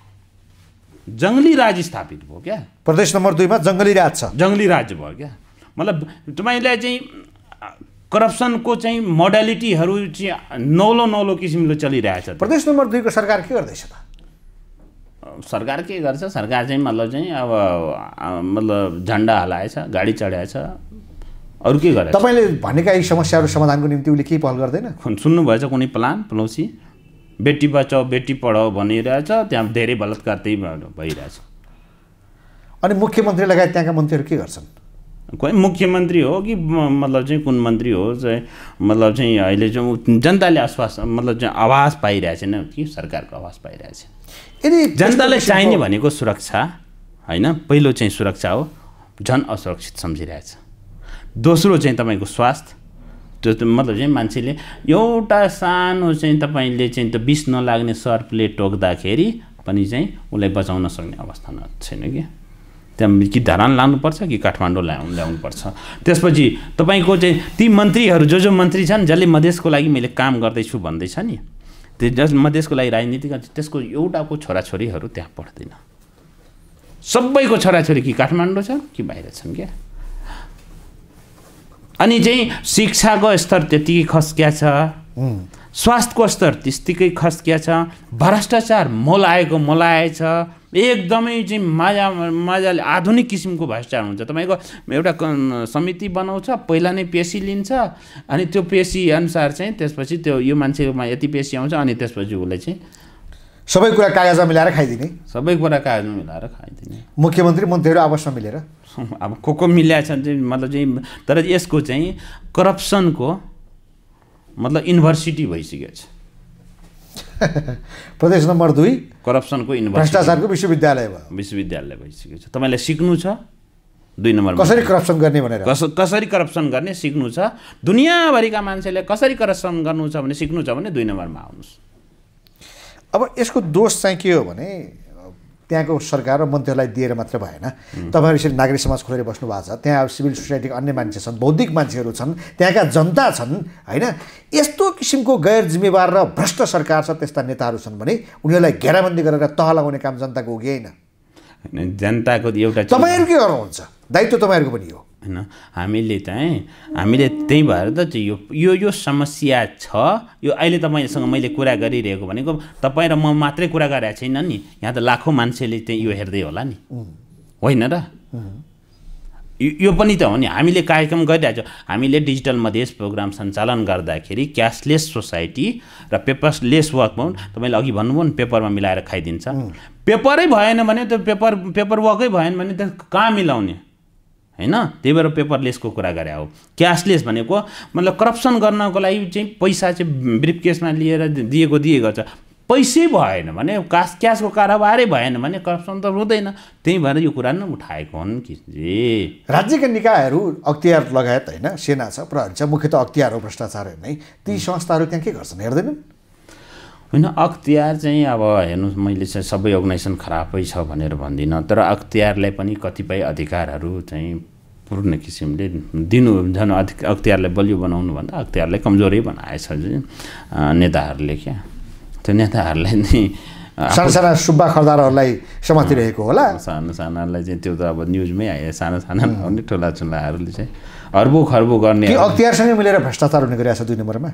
जङ्गली राज स्थापित भयो क्या। प्रदेश नम्बर दुईमा जङ्गली राज छ, जङ्गली राज भयो क्या। मतलब तपाईँलाई चाहिँ करप्सनको चाहिँ मोडालिटीहरू चाहिँ नौलो नौलो किसिमले चलिरहेछ। प्रदेश नम्बर दुईको सरकार के गर्दैछ त? सरकार के गर्छ? सरकार चाहिँ मतलब चाहिँ अब मतलब झन्डा हलाएछ, गाडी चढाएछ, अरू के गरेछ? तपाईँले भनेका यी समस्याहरू समाधानको निम्ति उसले केही पहल गर्दैन? सुन्नुभएछ कुनै प्लान? प्लौसी बेटी बचाओ बेटी पढाओ भनिरहेछ, त्यहाँ धेरै बलात्कार त्यही भइरहेछ। अनि मुख्यमन्त्री लगायत त्यहाँका मन्त्रीहरू के गर्छन्? कोही मुख्यमन्त्री हो कि मतलब चाहिँ कुन मन्त्री हो चाहिँ मतलब चाहिँ अहिले चाहिँ जनताले आश्वास मतलब चाहिँ आवाज पाइरहेछ न कि सरकारको आवाज पाइरहेछ। यदि जनतालाई चाहिने भनेको सुरक्षा होइन, पहिलो चाहिँ सुरक्षा हो, झन् असुरक्षित सम्झिरहेछ। दोस्रो चाहिँ तपाईँको स्वास्थ्य, त्यो मतलब चाहिँ मान्छेले एउटा सानो चाहिँ तपाईँले चाहिँ त्यो विष नलाग्ने सर्पले टोक्दाखेरि पनि चाहिँ उसलाई बचाउन सक्ने अवस्था छैन कि। त्यहाँ कि धरान लानुपर्छ कि काठमाडौँ ल्याउनु ल्याउनुपर्छ। त्यसपछि तपाईँको चाहिँ ती मन्त्रीहरू जो जो मन्त्री छन् जसले मधेसको लागि मैले काम गर्दैछु भन्दैछ नि, त्यो जस मधेसको लागि राजनीति गर्छ त्यसको एउटाको छोराछोरीहरू त्यहाँ पढ्दैन। सबैको छोराछोरी कि काठमाडौँ छ कि बाहिर छन् क्या। अनि चाहिँ शिक्षाको स्तर त्यतिकै खस्किया छ, स्वास्थ्यको स्तर त्यतिकै खस्किया छ, भ्रष्टाचार मोलाएको मोलाएछ, एकदमै चाहिँ मजा मजाले आधुनिक किसिमको भ्रष्टाचार हुन्छ। तपाईँको एउटा समिति बनाउँछ, पहिला नै पेसी लिन्छ, अनि त्यो पेसी अनुसार चाहिँ त्यसपछि त्यो यो मान्छेमा यति पेसी आउँछ, अनि त्यसपछि उसलाई चाहिँ सबै कुरा कागजमा मिलाएर खाइदिने, सबै कुरा कागजमा मिलाएर खाइदिने, मुख्यमन्त्री मन्त्रीहरू आपसमा मिलेर अब को को मिल्या छन् चाहिँ मतलब चाहिँ। तर यसको चाहिँ करप्सनको मतलब युनिभर्सिटी भइसकेको छ। प्रदेश नम्बर दुई करप्सनको युनिभर्सिटी, भ्रष्टाचारको विश्वविद्यालय भयो, विश्वविद्यालय भइसकेको छ। तपाईँलाई सिक्नु छ दुई नम्बर कसरी करप्सन गर्ने भनेर, कस कसरी करप्सन गर्ने सिक्नु छ, दुनियाँभरिका मान्छेले कसरी करप्सन गर्नु छ भने सिक्नु छ भने दुई नम्बरमा आउनुहोस्। अब यसको दोष चाहिँ के हो भने त्यहाँको सरकार र मन्त्रीहरूलाई दिएर मात्र भएन। तपाईँहरू यसरी नागरिक समाज खोलेर बस्नु भएको छ, त्यहाँ अब सिभिल सोसाइटीको अन्य मान्छे छन्, बौद्धिक मान्छेहरू छन्, त्यहाँका जनता छन् होइन। यस्तो किसिमको गैर जिम्मेवार र भ्रष्ट सरकार छ, त्यस्ता नेताहरू छन् भने उनीहरूलाई घेराबन्दी गरेर तह लगाउने काम जनताको हो कि होइन? जनताको एउटा तपाईँहरू के गर्नुहुन्छ, दायित्व तपाईँहरूको पनि हो होइन। हामीले चाहिँ हामीले त्यही भएर त चाहिँ यो यो यो समस्या छ। यो अहिले तपाईँसँग मैले कुरा गरिरहेको भनेको तपाईँ र म मात्रै कुरा गरेको छैन नि, यहाँ त लाखौँ मान्छेले चाहिँ यो हेर्दै होला नि, होइन र? यो पनि त हो नि। हामीले कार्यक्रम गरिरहेको छौँ। हामीले डिजिटल मधेस प्रोग्राम सञ्चालन गर्दाखेरि क्यासलेस सोसाइटी र पेपरलेस वर्क पाउन्ड, तपाईँले अघि भन्नुभयो नि पेपरमा मिलाएर खाइदिन्छ, पेपरै भएन भने त पेपर पेपर वर्कै भएन भने त कहाँ मिलाउने होइन। त्यही भएर पेपरलेसको कुरा गरे हो। क्यासलेस भनेको मतलब करप्सन गर्नको लागि चाहिँ पैसा चाहिँ ब्रिफकेसमा लिएर दिएको दिएको छ, पैसै भएन भने कास क्यासको कारोबारै भएन भने करप्सन त हुँदैन। त्यही भएर यो कुरा नै उठाएको हुन् कि जे राज्यका निकायहरू अख्तियार लगायत होइन, सेना छ, प्रहरी छ, मुख्यतः अख्तियार हो भ्रष्टाचार हेर्ने, ती संस्थाहरू त्यहाँ के गर्छन्, हेर्दैनन् होइन। अख्तियार चाहिँ अब हेर्नुहोस्, मैले चाहिँ सबै अर्गनाइजेसन खराबै छ भनेर भन्दिनँ, तर अख्तियारलाई पनि कतिपय अधिकारहरू चाहिँ पूर्ण किसिमले दिनु, झन् अख्तियारलाई बलियो बनाउनु भन्दा अख्तियारलाई कमजोरै बनाएछ नेताहरूले। क्या त्यो नेताहरूलाई नै साना साना सुब्बा खर्दारहरूलाई समातिरहेको होला, सानो सानालाई चाहिँ त्यो त अब न्युजमै आयो, सानो साना नहुने ठुला ठुलाहरूले चाहिँ अर्बौँ खर्बौँ गर्ने। अख्तियारसँगै मिलेर भ्रष्टाचार हुने गरिरहेको छ दुई नम्बरमा।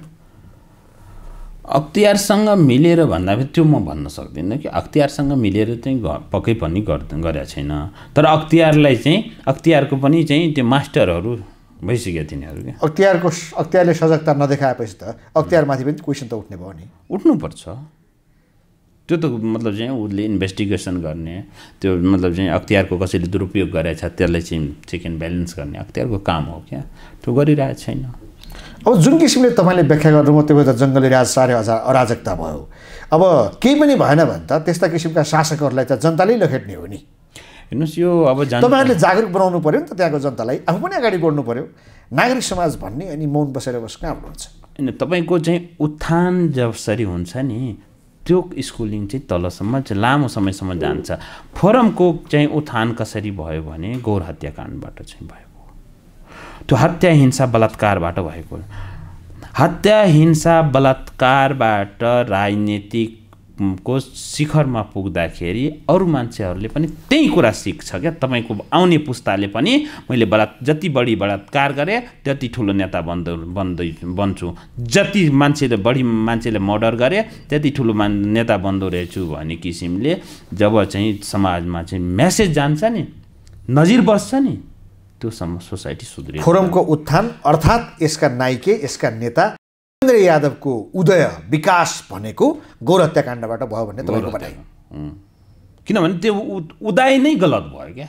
अख्तियारसँग मिलेर भन्दा त्यो म भन्न सक्दिनँ कि अख्तियारसँग मिलेर चाहिँ पक्कै पनि गरेको छैन, तर अख्तियारलाई चाहिँ अख्तियारको पनि चाहिँ त्यो मास्टरहरू भइसक्यो तिनीहरू। क्या अख्तियारको अख्तियारले सजगता नदेखाएपछि त अख्तियारमाथि पनि क्वेसन त उठ्ने भयो नि। उठ्नुपर्छ, त्यो त मतलब चाहिँ उसले इन्भेस्टिगेसन गर्ने, त्यो मतलब चाहिँ अख्तियारको कसैले दुरुपयोग गरेछ त्यसलाई चाहिँ चेक एन्ड ब्यालेन्स गर्ने अख्तियारको काम हो। क्या त्यो गरिरहेको छैन। अब जुन किसिमले तपाईँले व्याख्या गर्नुभयो त्यो त जङ्गली राज साह्रै हजार अराजकता भयो। अब केही पनि भएन भने त त्यस्ता किसिमका शासकहरूलाई त जनताले लखेट्ने हो नि। हेर्नुहोस् यो अब तपाईँहरूले जागरुक बनाउनु पऱ्यो नि त त्यहाँको जनतालाई, आफू पनि अगाडि बढ्नु पऱ्यो। नागरिक समाज भन्ने अनि मौन बसेर बस कहाँ हुन्छ? होइन, तपाईँको चाहिँ उत्थान जसरी हुन्छ नि त्यो स्कुलिङ चाहिँ तलसम्म चाहिँ लामो समयसम्म जान्छ। फोरमको चाहिँ उत्थान कसरी भयो भने गौर हत्याकाण्डबाट चाहिँ भयो, त्यो हत्या हिंसा बलात्कारबाट भएको। हत्या हिंसा बलात्कारबाट राजनीतिकको शिखरमा पुग्दाखेरि अरू मान्छेहरूले पनि त्यही कुरा सिक्छ। क्या तपाईँको आउने पुस्ताले पनि मैले बलात् जति बढी बलात्कार गरेँ त्यति ठुलो नेता बन्द बन्दै बन्छु, जति मान्छेले बढी मान्छेले मर्डर गरे त्यति ठुलो मान नेता बन्दो रहेछु भन्ने किसिमले जब चाहिँ समाजमा चाहिँ मेसेज जान्छ नि, नजिर बस्छ नि, त्यो सम्म सोसाइटी सुध्रियो। फोरमको उत्थान अर्थात् यसका नायके यसका नेता वीरेन्द्र यादवको उदय विकास भनेको गौर हत्याकाण्डबाट भयो भन्ने तपाईँको भनाइ। किनभने त्यो उदय नै गलत भयो। क्या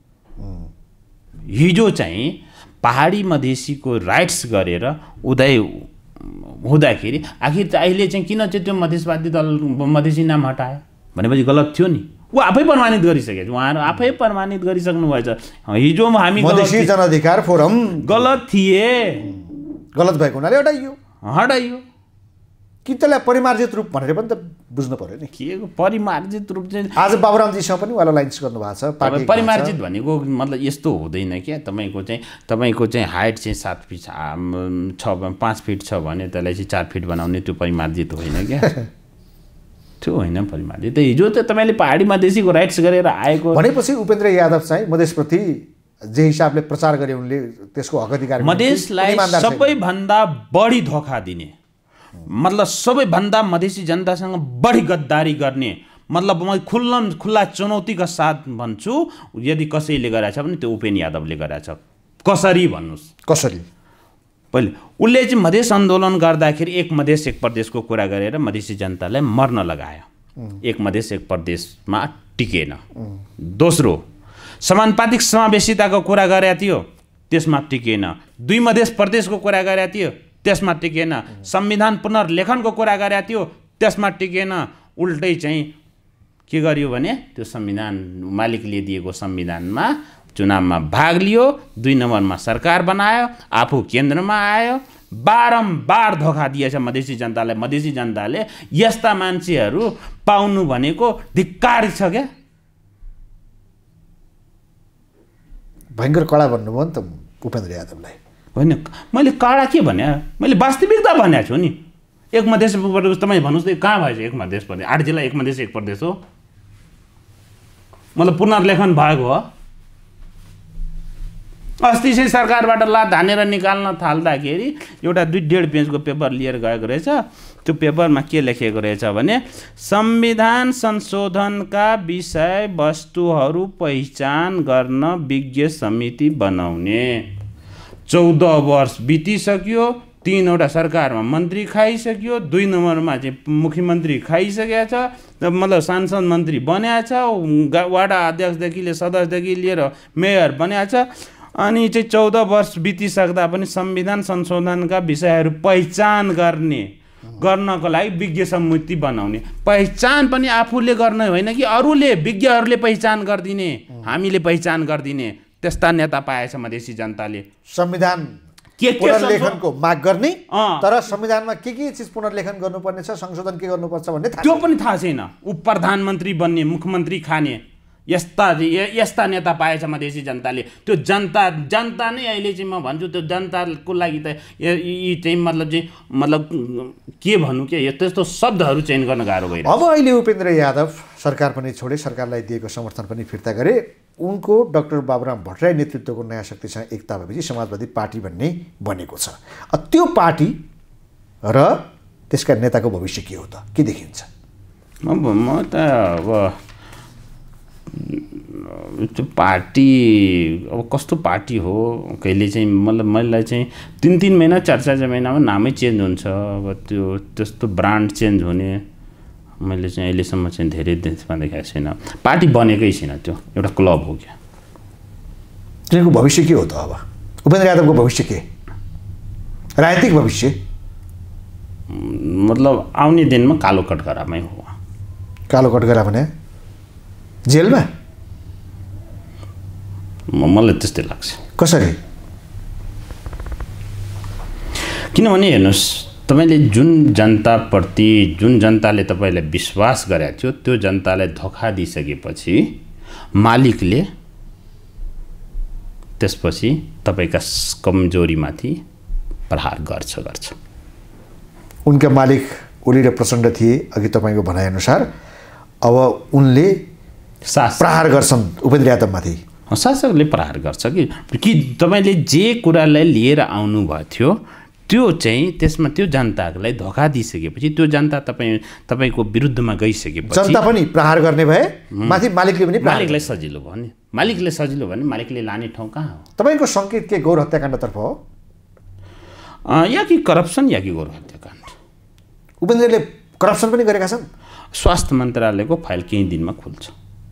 हिजो चाहिँ पहाडी मधेसीको राइट्स गरेर उदय हुँदाखेरि आखिर अहिले चाहिँ किन चाहिँ त्यो मधेसवादी दल मधेसी नाम हटायो भनेपछि गलत थियो नि। ऊ आफै प्रमाणित गरिसकेछ, उहाँहरू आफै प्रमाणित गरिसक्नु भएछ। हिजो हामी मधेसी जनअधिकार फोरम गलत थिए, गलत भएको हुनाले हटाइयो हटाइयो कि त्यसलाई परिमार्जित रूप भनेर पनि त बुझ्नु पर्यो नि। के परिमार्जित रूप चाहिँ आज बाबुरामजीसँग पनि उहाँलाई लाइन्स गर्नुभएको छ पार्टी। परिमार्जित भनेको मतलब यस्तो हुँदैन क्या, तपाईँको चाहिँ तपाईँको चाहिँ हाइट चाहिँ सात फिट छ पाँच फिट छ भने त्यसलाई चाहिँ चार फिट बनाउने त्यो परिमार्जित होइन क्या। त्यो होइन परिमार्जित। त हिजो त तपाईँले पहाडी मधेसीको राइट्स गरेर आएको भनेपछि उपेन्द्र यादव चाहिँ मधेसप्रति जे हिसाबले प्रचार गरे उनले त्यसको हक अधिकार मधेसलाई सबैभन्दा बढी धोका दिने, मतलब सबैभन्दा मधेसी जनतासँग बढी गद्दारी गर्ने, मतलब म खुल्लम खुल्ला चुनौतीका साथ भन्छु, यदि कसैले गरेछ भने त्यो उपेन्द्र यादवले गरेछ। कसरी भन्नुहोस्? कसरी? पहिले उसले चाहिँ मधेस आन्दोलन गर्दाखेरि एक मधेस एक प्रदेशको कुरा गरेर मधेसी जनतालाई मर्न लगायो। एक मधेस एक प्रदेशमा टिकेन। दोस्रो समानुपातिक समावेशिताको कुरा गरेको थियो, त्यसमा टिकेन। दुई मधेस प्रदेशको कुरा गरेको थियो, त्यसमा टिकेन। संविधान पुनर्लेखनको कुरा गरेको थियो, त्यसमा टिकेन। उल्टै चाहिँ के गर्यो भने त्यो संविधान मालिकले दिएको संविधानमा चुनावमा भाग लियो, दुई नम्बरमा सरकार बनायो, आफू केन्द्रमा आयो, बारम्बार धोका दिएछ मधेसी जनतालाई। मधेसी जनताले यस्ता मान्छेहरू पाउनु भनेको धिक्कार छ क्या। भयङ्कर कडा भन्नुभयो नि त उपेन्द्र यादवलाई। होइन मैले कडा के भने, मैले वास्तविकता भनेको छु नि। एक मधेस प्रदेश तपाईँ भन्नुहोस् त कहाँ भएछ एक मधेस प्रदेश? आठ जिल्ला एक मधेस एक प्रदेश हो, मतलब पुनर्लेखन भएको हो। अस्ति चाहिँ सरकारबाट लात हानेर निकाल्न थाल्दाखेरि एउटा दुई डेढ पेजको पेपर लिएर गएको रहेछ। त्यो पेपरमा के लेखेको रहेछ भने संविधान संशोधनका विषय वस्तुहरू पहिचान गर्न विज्ञ समिति बनाउने। चौध वर्ष बितिसक्यो, तीनवटा सरकारमा मन्त्री खाइसक्यो, दुई नम्बरमा चाहिँ मुख्यमन्त्री खाइसकेको छ, मतलब सांसद मन्त्री बनाएको छ, वडा अध्यक्षदेखि लिएर सदस्यदेखि लिएर मेयर बनाएको छ। अनि चाहिँ चौध वर्ष बितिसक्दा पनि संविधान संशोधनका विषयहरू पहिचान गर्ने गर्नको लागि विज्ञ समिति बनाउने। पहिचान पनि आफूले गर्ने होइन कि अरूले विज्ञहरूले पहिचान गरिदिने, हामीले पहिचान गरिदिने। त्यस्ता नेता पाएछ मधेसी जनताले। संविधान के पुनर्लेखनको माग गर्ने, तर संविधानमा के के चिज पुनर्लेखन गर्नुपर्ने छ, संशोधन के गर्नुपर्छ भन्ने त्यो पनि थाहा छैन। ऊ प्रधानमन्त्री बन्ने, मुख्यमन्त्री खाने यस्ता यस्ता नेता पाएछ मधेसी जनताले। त्यो जनता जनता नै अहिले चाहिँ म भन्छु त्यो जनताको लागि त यी चाहिँ मतलब चाहिँ मतलब के भन्नु के यो त्यस्तो शब्दहरू चेन्ज गर्न गाह्रो भइरहेको। अब अहिले उपेन्द्र यादव सरकार पनि छोडे, सरकारलाई दिएको समर्थन पनि फिर्ता गरे। उनको डाक्टर बाबुराम भट्टराई नेतृत्वको नयाँ शक्तिसँग एकता भएपछि समाजवादी पार्टी भन्ने बनेको छ। त्यो पार्टी र त्यसका नेताको भविष्य के हो त, के देखिन्छ? अब म त अब त्यो पार्टी अब कस्तो पार्टी हो, कहिले चाहिँ मतलब मलाई चाहिँ तिन तिन महिना चार चार महिनामा नामै चेन्ज हुन्छ। अब त्यो त्यस्तो ब्रान्ड चेन्ज हुने मैले चाहिँ अहिलेसम्म चाहिँ धेरै देशमा देखाएको छैन। पार्टी बनेकै छैन, त्यो एउटा क्लब हो क्या। तिनीहरूको भविष्य के हो त? अब उपेन्द्र यादवको भविष्य के, राजनीतिक भविष्य? मतलब आउने दिनमा कालो कटघरामै हो। कालो कटघरा भने जेलमा? मलाई त्यस्तै लाग्छ। कसरी? किनभने हेर्नुहोस्, तपाईँले जुन जनताप्रति जुन जनताले तपाईँलाई विश्वास गरेको थियो त्यो जनतालाई धोका दिइसकेपछि मालिकले त्यसपछि तपाईँका कमजोरीमाथि प्रहार गर्छ गर्छ उनका मालिक ओली र प्रचण्ड थिए अघि तपाईँको भनाइअनुसार। अब उनले प्रहार गर्छन् उपेन्द्र यादवमाथि। शासकले प्रहार गर्छ कि कि तपाईँले जे कुरालाई लिएर आउनुभएको थियो त्यो चाहिँ त्यसमा त्यो जनतालाई धोका दिइसकेपछि त्यो जनता तपाईँ तपाईँको विरुद्धमा गइसकेपछि जनता पनि प्रहार गर्ने भए, माथि मालिकले पनि मालिकलाई सजिलो भयो नि। मालिकले सजिलो भने मालिकले लाने ठाउँ कहाँ हो? तपाईँको सङ्केत के गौर हत्याकाण्डतर्फ हो या कि करप्सन या कि गौर हत्याकाण्ड? उपेन्द्रले करप्सन पनि गरेका छन्। स्वास्थ्य मन्त्रालयको फाइल केही दिनमा खुल्छ।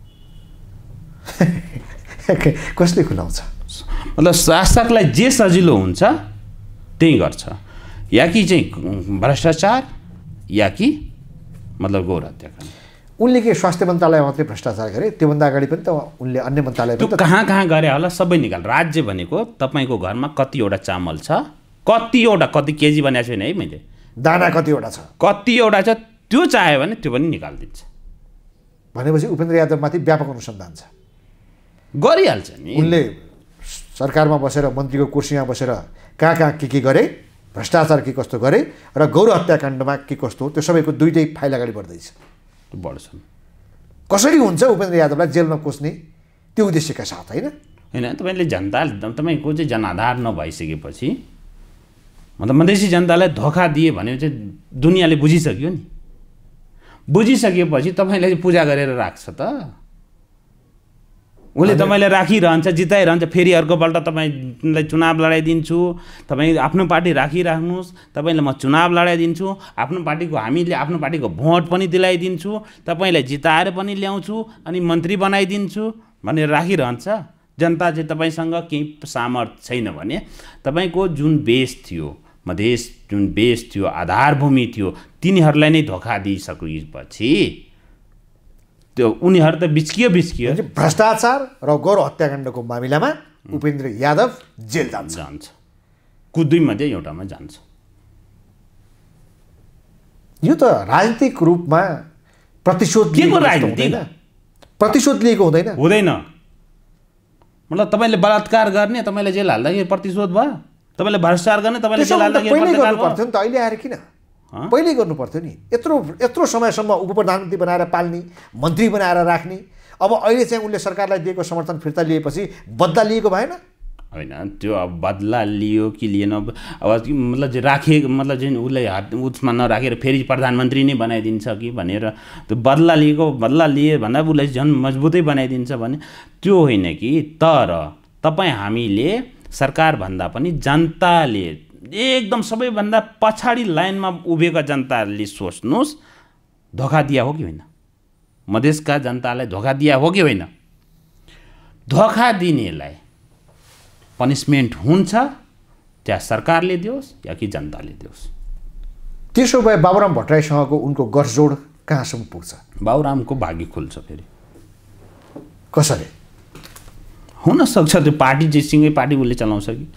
कसले खुलाउँछ? मतलब शासकलाई जे सजिलो हुन्छ त्यही गर्छ, या कि चाहिँ भ्रष्टाचार या कि मतलब गौर हत्याकाण्ड। उनले के स्वास्थ्य मन्त्रालय मात्रै भ्रष्टाचार गरे? त्योभन्दा अगाडि पनि त उनले अन्य मन्त्रालय त्यो कहाँ कहाँ गरे होला सबै निकाल। राज्य भनेको तपाईँको घरमा कतिवटा चामल छ, कतिवटा कति केजी बनाएको छैन है मैले, दाना कतिवटा छ कतिवटा छ त्यो चाह्यो भने त्यो पनि निकालिदिन्छ भनेपछि उपेन्द्र यादवमाथि व्यापक अनुसन्धान छ गरिहाल्छ नि उनले सरकारमा बसेर मन्त्रीको कुर्सीमा बसेर कहाँ कहाँ के के गरे भ्रष्टाचार के कस्तो गरे र गौर हत्याकाण्डमा के कस्तो त्यो सबैको दुईटै फाइल अगाडि बढ्दैछ बढ्छन् कसरी हुन्छ उपेन्द्र यादवलाई जेलमा कोस्ने त्यो उद्देश्यका साथ होइन होइन तपाईँले जनता तपाईँको चाहिँ जनाधार नभइसकेपछि मतलब मधेसी जनतालाई धोका दिए भने चाहिँ दुनियाँले बुझिसक्यो नि बुझिसकेपछि तपाईँले पूजा गरेर राख्छ त उसले तपाईँलाई राखिरहन्छ जिताइरहन्छ फेरि अर्कोपल्ट तपाईँलाई चुनाव लडाइदिन्छु तपाईँ आफ्नो पार्टी राखिराख्नुहोस् तपाईँलाई म चुनाव लडाइदिन्छु आफ्नो पार्टीको हामीले आफ्नो पार्टीको भोट पनि दिलाइदिन्छु तपाईँलाई जिताएर पनि ल्याउँछु अनि मन्त्री बनाइदिन्छु भनेर राखिरहन्छ जनता चाहिँ तपाईँसँग केही सामर्थ्य छैन भने तपाईँको जुन बेस थियो मधेस जुन बेस थियो आधारभूमि थियो तिनीहरूलाई नै धोका दिइसकेपछि त्यो उनीहरू त बिच्कियो बिच्कियो भ्रष्टाचार र गौर हत्याकाण्डको मामिलामा उपेन्द्र यादव जेल जान्छ जान्छ कुदुईमध्ये एउटामा जान्छ यो त राजनीतिक रूपमा प्रतिशोध के को राजनीति प्रतिशोध लिएको हुँदैन हुँदैन मतलब तपाईँले बलात्कार गर्ने तपाईँलाई जेल हाल्दाखेरि प्रतिशोध भयो तपाईँले भ्रष्टाचार गर्ने तपाईँले जेल हाल्दाखेरि गर्नु पर्थ्यो नि त अहिले आएर किन पहिल्यै गर्नु पर्थ्यो नि यत्रो यत्रो समयसम्म उप प्रधानमन्त्री बनाएर पाल्ने मन्त्री बनाएर राख्ने अब अहिले चाहिँ उनले सरकारलाई दिएको समर्थन फिर्ता लिएपछि बदला लिएको भएन होइन त्यो अब बदला लियो कि लिएन अब मतलब राखे मतलब चाहिँ उसलाई हात उसमा नराखेर फेरि प्रधानमन्त्री नै बनाइदिन्छ कि भनेर त्यो बदला लिएको बदला लिए भन्दा उसलाई झन् मजबुतै बनाइदिन्छ भने त्यो होइन कि तर तपाईँ हामीले सरकारभन्दा पनि जनताले एकदम सबैभन्दा पछाडि लाइनमा उभिएका जनताले सोच्नुहोस् धोका दिया हो कि होइन मधेसका जनतालाई धोका दिया हो कि होइन धोका दिनेलाई पनिसमेन्ट हुन्छ त्यहाँ सरकारले दियोस् या कि जनताले दियोस् त्यसो भए बाबुराम भट्टराईसँगको उनको गठजोड कहाँसम्म पुग्छ बाबुरामको भाग्य खुल्छ फेरि कसरी हुन सक्छ त्यो पार्टी चाहिँ सिँगै पार्टी उसले चलाउँछ कि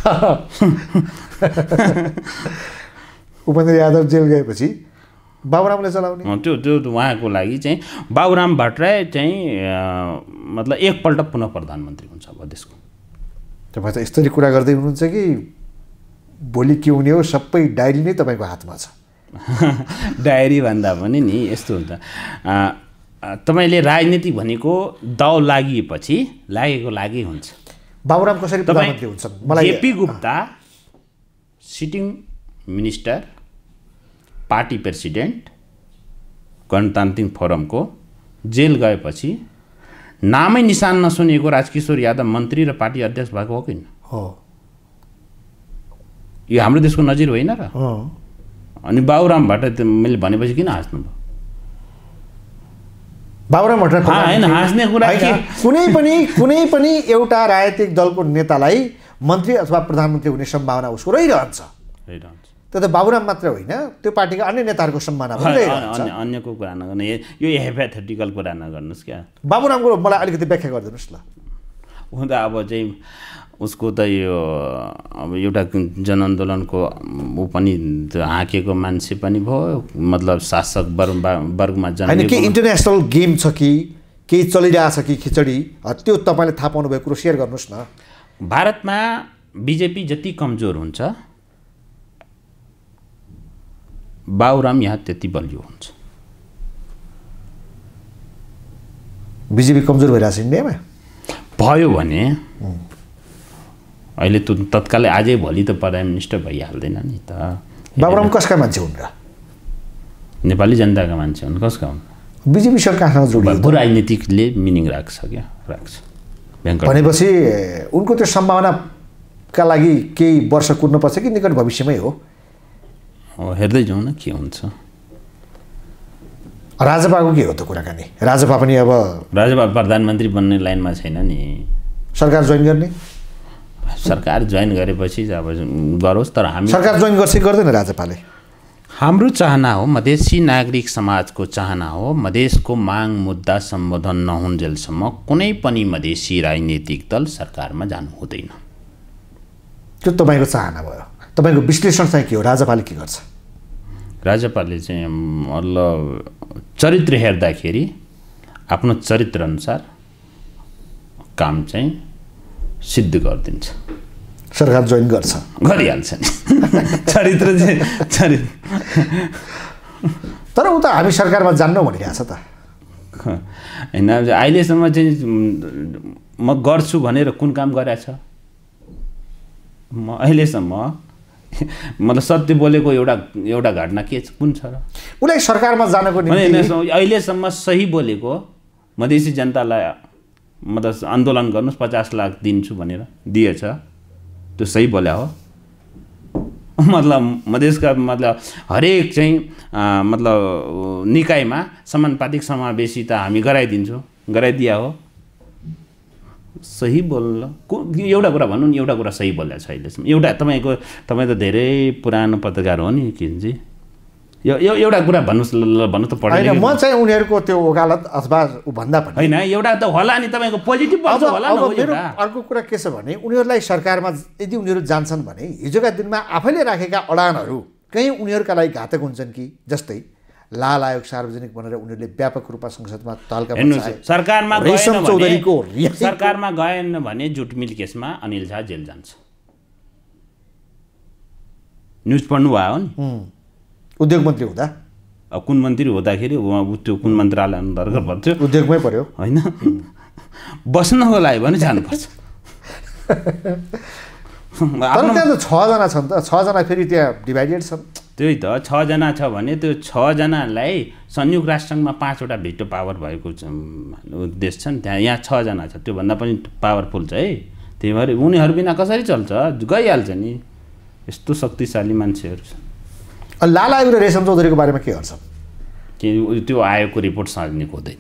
उपेन्द्र यादव जेल गएपछि बाबुरामले चलाउने त्यो त्यो उहाँको लागि चाहिँ बाबुराम भट्टराई चाहिँ मतलब एकपल्ट पुनः प्रधानमन्त्री हुन्छ अब देशको तपाईँ त यस्तरी कुरा गर्दै हुनुहुन्छ कि भोलि के हुने हो सबै डायरी नै तपाईँको हातमा छ डायरी भन्दा पनि नि यस्तो हुन्छ तपाईँले राजनीति भनेको दाउ लागिएपछि लागेको लागि हुन्छ बाबुराम कसरी प्रधानमन्त्री हुन्छ मलाई JP Gupta sitting minister party president गणतान्त्रिक फोरमको जेल गएपछि नामै निशान नसुनेको राजकिशोर यादव मन्त्री र पार्टी अध्यक्ष भएको हो कि हो यो हाम्रो देशको नजिर होइन र अनि बाबुराम भट्टराई मैले भनेपछि किन हाँस्नु भयो बाबुराम भट्टराई होइन हाँस्ने कुरा कुनै पनि कुनै पनि एउटा राजनीतिक दलको नेतालाई मन्त्री अथवा प्रधानमन्त्री हुने सम्भावना उसको रहिरहन्छ रहिरहन्छ त्यो त बाबुराम मात्र होइन त्यो पार्टीका अन्य नेताहरूको सम्भावना पनि रहिरहन्छ अन्यको कुरा नगर्नु यो हेपाथेटिकल कुरा नगर्नुहोस् क्या बाबुरामको मलाई अलिकति व्याख्या गरिदिनुहोस् ल हुन त अब चाहिँ उसको त यो अब एउटा जनआन्दोलनको ऊ पनि हाँकेको मान्छे पनि भयो मतलब शासक वर्ग वर्गमा होइन के इन्टरनेसनल गेम छ कि केही चलिरहेछ कि खिचडी त्यो तपाईँले थाहा पाउनु भएको कुरो सेयर गर्नुहोस् न भारतमा बिजेपी जति कमजोर हुन्छ बाबुराम यहाँ त्यति बलियो हुन्छ बिजेपी कमजोर भइरहेछ इन्डियामा भयो भने अहिले त तत्कालै आजै भोलि त प्राइम मिनिस्टर भइहाल्दैन नि त बाबुराम कसका मान्छे हुन् र नेपाली जनताका मान्छे हुन् कसका हुन् बिजेपी सरकारसँग जोडिएको राजनीतिकले मिनिङ राख्छ क्या राख्छ भनेपछि उनको त्यो सम्भावनाका लागि केही वर्ष कुर्नुपर्छ कि निकट भविष्यमै हो हेर्दै जाउँ न के हुन्छ राजपाको के हो त कुराकानी राजपा पनि अब राजपा प्रधानमन्त्री बन्ने लाइनमा छैन नि सरकार जोइन गर्ने सरकार जोइन गरेपछि अब गरोस् तर हामी सरकार जोइन गर्छ गर्दैन राजपाले हाम्रो चाहना हो मधेसी नागरिक समाजको चाहना हो मधेसको माग मुद्दा सम्बोधन नहुन्जेलसम्म कुनै पनि मधेसी राजनीतिक दल सरकारमा जानु हुँदैन त्यो तपाईँको चाहना भयो तपाईँको विश्लेषण चाहिँ के हो राजपाले के गर्छ राज्यपालले चाहिँ मतलब चरित्र हेर्दाखेरि आफ्नो चरित्र अनुसार काम चाहिँ सिद्ध गरिदिन्छ। सरकार जोइन गर्छ, गरिहाल्छ नि चरित्र चाहिँ चरित्र। तर उता हामी सरकारमा जान्नु भनिरहेको छ त होइन। अहिलेसम्म चाहिँ म गर्छु भनेर कुन काम गरेछ? म अहिलेसम्म मतलब सत्य बोलेको एउटा एउटा घटना के कुन छ र? उसलाई सरकारमा जानको निम्ति अहिलेसम्म सही बोलेको मधेसी जनतालाई मतलब आन्दोलन गर्नुहोस् पचास लाख दिन्छु भनेर दिएछ, त्यो सही बोल्या हो? मतलब मधेसका मतलब हरेक चाहिँ मतलब निकायमा समानुपातिक समावेशिता हामी गराइदिन्छौँ, गराइदिया हो? सही बोल्नु एउटा कुरा भन्नु नि, एउटा कुरा सही बोलेको छ अहिलेसम्म एउटा? तपाईँको तपाईँ त धेरै पुरानो पत्रकार हो नि किनजी, यो एउटा कुरा भन्नुहोस् ल भन्नु त पढ्दैन। म चाहिँ उनीहरूको त्यो वकालत अथवा भन्दा पनि होइन, एउटा त होला नि तपाईँको पोजिटिभ पर्छ होला न। मेरो अर्को कुरा के छ भने उनीहरूलाई सरकारमा यदि उनीहरू जान्छन् भने हिजोका दिनमा आफैले राखेका अडानहरू कहीँ उनीहरूका लागि घातक हुन्छन् कि? जस्तै लाल आयोग सार्वजनिक भनेर उनीहरूले व्यापक रूपमा संसदमा तहल्का सरकारमा रेशम चौधरीको सरकारमा गएन भने जुटमिल केसमा अनिल झा जेल जान्छ। न्युज पढ्नु भयो नि? उद्योग मन्त्री हुँदा अब कुन मन्त्री हुँदाखेरि उहाँ त्यो कुन मन्त्रालय अन्तर्गत पर्थ्यो? उद्योगमै पर्यो होइन? बस्नको लागि भने जानुपर्छ। त्यहाँ त छजना छन् त, छजना फेरि त्यहाँ डिभाइडेड छन्। त्यही त छजना छ भने त्यो छजनालाई संयुक्त राष्ट्रसङ्घमा पाँचवटा भिटो पावर भएको देश छ नि, त्यहाँ यहाँ छजना छ, त्योभन्दा पनि पावरफुल छ है। त्यही भएर उनीहरू बिना कसरी चल्छ? गइहाल्छ नि, यस्तो शक्तिशाली मान्छेहरू छ। लाल आयोग र रेशम चौधरीको बारेमा के गर्छ? कि त्यो आयोगको रिपोर्ट सार्वजनिक हुँदैन।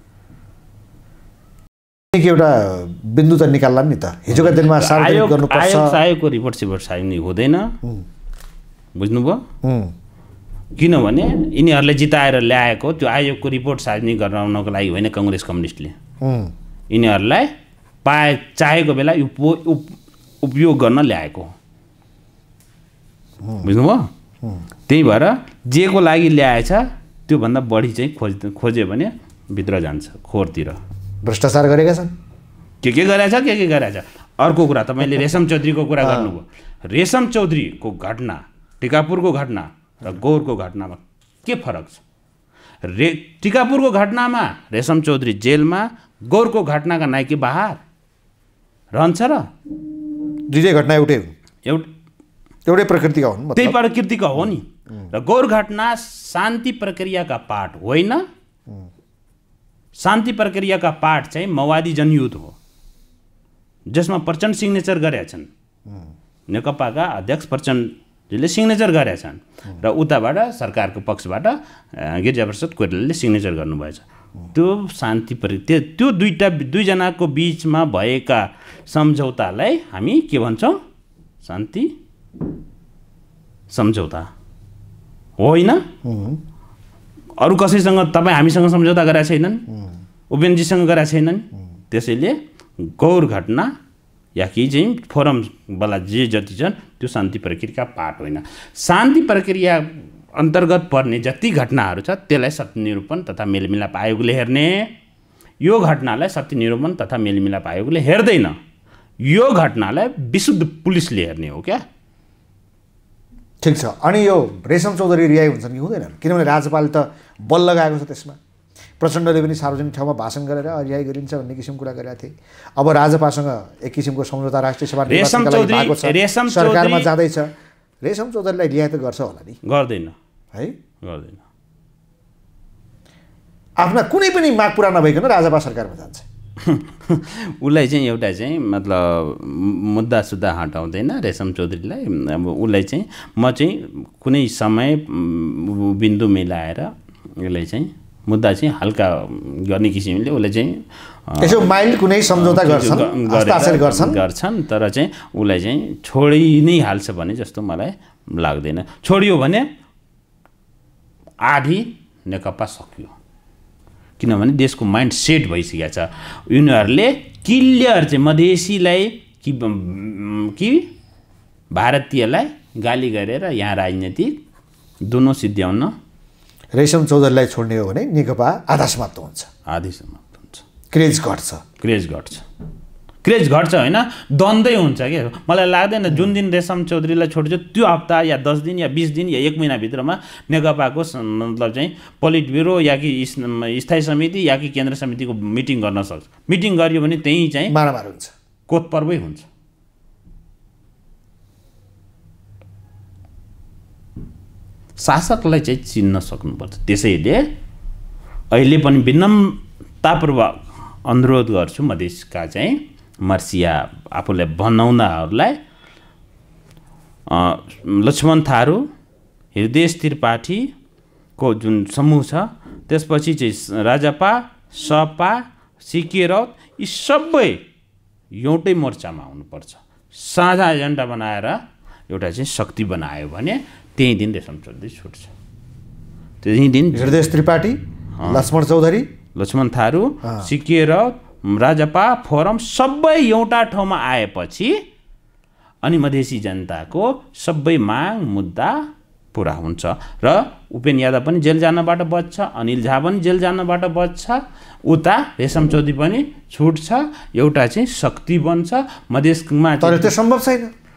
एउटा बिन्दु त निकाल्ला नि त, हिजोका दिनमा सार्वजनिक गर्नुपर्छ। आयोग आयोगको रिपोर्ट सिपोर्ट सार्वजनिक हुँदैन, बुझ्नुभयो? किनभने यिनीहरूले जिताएर ल्याएको त्यो आयोगको रिपोर्ट सार्वजनिक गराउनको लागि होइन काङ्ग्रेस कम्युनिस्टले, यिनीहरूलाई पाए चाहेको बेला उपयोग गर्न ल्याएको, बुझ्नुभयो? त्यही भएर जेको लागि ल्याएछ त्योभन्दा बढी चाहिँ खोज खोज्यो भने भित्र जान्छ, खोरतिर। भ्रष्टाचार गरेका छन्, के के गरेछ के के गरेछ। अर्को कुरा तपाईँले रेशम चौधरीको कुरा गर्नुभयो। रेशम चौधरीको घटना, टिकापुरको घटना र गौरको घटनामा के फरक छ? रे टिकापुरको घटनामा रेशम चौधरी जेलमा, गौरको घटनाका नाइके बाहर रहन्छ र दुईटै घटना एउटै हुन्, एउटा एउटै प्रकृतिका हुन्, त्यही प्रकृतिका हो नि। र गौर घटना शान्ति प्रक्रियाका पाठ होइन, शान्ति प्रक्रियाका पाठ चाहिँ माओवादी जनयुद्ध हो जसमा प्रचण्ड सिग्नेचर गरेका छन्, नेकपाका अध्यक्ष प्रचण्डले सिग्नेचर गरेका छन् र उताबाट सरकारको पक्षबाट गिरिजाप्रसाद कोइरालाले सिग्नेचर गर्नुभएछ। त्यो शान्ति प्रक्रिया, त्यो दुईवटा दुईजनाको बिचमा भएका सम्झौतालाई हामी के भन्छौँ? शान्ति सम्झौता होइन। अरू कसैसँग तपाईँ हामीसँग सम्झौता गरेका छैनन्, उपेन्द्रजीसँग गरेका छैनन्। त्यसैले गौर घटना या कि चाहिँ फोरमवाला जे जति छन् त्यो शान्ति प्रक्रियाका पाठ होइन। शान्ति प्रक्रिया अन्तर्गत पर्ने जति घटनाहरू छ त्यसलाई सत्य निरूपण तथा मेलमिलाप आयोगले हेर्ने, यो घटनालाई सत्य निरूपण तथा मेलमिलाप आयोगले हेर्दैन, यो घटनालाई विशुद्ध पुलिसले हेर्ने हो क्या। ठिक छ। अनि यो रेशम चौधरी रिहाई हुन्छन् कि हुँदैनन्? किनभने राज्यपाल त बल लगाएको छ त्यसमा, प्रचण्डले पनि सार्वजनिक ठाउँमा भाषण गरेर रिहाई गरिन्छ भन्ने किसिमको कुरा गरेका थिए। अब राजपासँग एक किसिमको सम्झौता राष्ट्रिय सभा रेशम चौधरी सरकारमा जाँदैछ, रेशम चौधरीलाई रिहाई त गर्छ होला नि? गर्दैन है, गर्दैन। आफ्ना कुनै पनि माग पुरा नभइकन राजपा सरकारमा जान्छ। उसलाई चाहिँ एउटा चाहिँ मतलब मुद्दा सुद्धा हटाउँदैन रेशम चौधरीलाई। अब उसलाई चाहिँ म चाहिँ कुनै समय बिन्दु मिलाएर उसलाई चाहिँ मुद्दा चाहिँ हल्का गर्ने किसिमले उसले चाहिँ यसो माइल्ड कुनै सम्झौता गर्छन्, हस्ताक्षर गर्छन् गर्छन् तर चाहिँ उसलाई चाहिँ छोडि नै हाल्छ भने जस्तो मलाई लाग्दैन। छोडियो भने आधी नेकपा सकियो, किनभने देशको माइन्ड सेट भइसकेको छ। यिनीहरूले क्लियर चाहिँ मधेसीलाई कि कि भारतीयलाई गाली गरेर यहाँ राजनीतिक दुनो सिद्ध्याउन रेशम चौधरीलाई छोड्ने हो भने नेकपा आधा समाप्त हुन्छ, आधी समाप्त हुन्छ, क्रेज घट्छ, क्रेज घट्छ, क्रेज घट्छ होइन, द्वन्द्वै हुन्छ कि। मलाई लाग्दैन जुन दिन रेशम चौधरीलाई छोड्छ त्यो हप्ता या दस दिन या बिस दिन या एक महिनाभित्रमा नेकपाको मतलब चाहिँ पोलिट ब्युरो या कि स्थायी समिति या कि केन्द्र समितिको मिटिङ गर्न सक्छ। मिटिङ गरियो भने त्यहीँ चाहिँ मारामार हुन्छ, कोत पर्वै हुन्छ। शासकलाई चाहिँ चिन्न सक्नुपर्छ। त्यसैले अहिले पनि विनम्रतापूर्वक अनुरोध गर्छु मधेसका चाहिँ मर्सिया आफूलाई बनाउनहरूलाई, लक्ष्मण थारू, हृदय त्रिपाठीको जुन समूह छ, त्यसपछि चाहिँ राजपा, सपा, सिके राउत, यी सबै एउटै मोर्चामा आउनुपर्छ। साझा एजेन्डा बनाएर एउटा चाहिँ शक्ति बनायो भने त्यही दिन रेशम चौधरी छुट्छ। त्यही दिन हृदय त्रिपाठी, लक्ष्मण चौधरी, लक्ष्मण थारू, सिके राउत, राजपा, फोरम सबै एउटा ठाउँमा आएपछि अनि मधेसी जनताको सबै माग मुद्दा पुरा हुन्छ र उपेन यादव पनि जेल जानबाट बच्छ, अनिल झा पनि जेल जानबाट बच्छ, उता रेशम चौधरी पनि छुट्छ, एउटा चाहिँ शक्ति बन्छ मधेसमा। तर त्यो सम्भव छैन,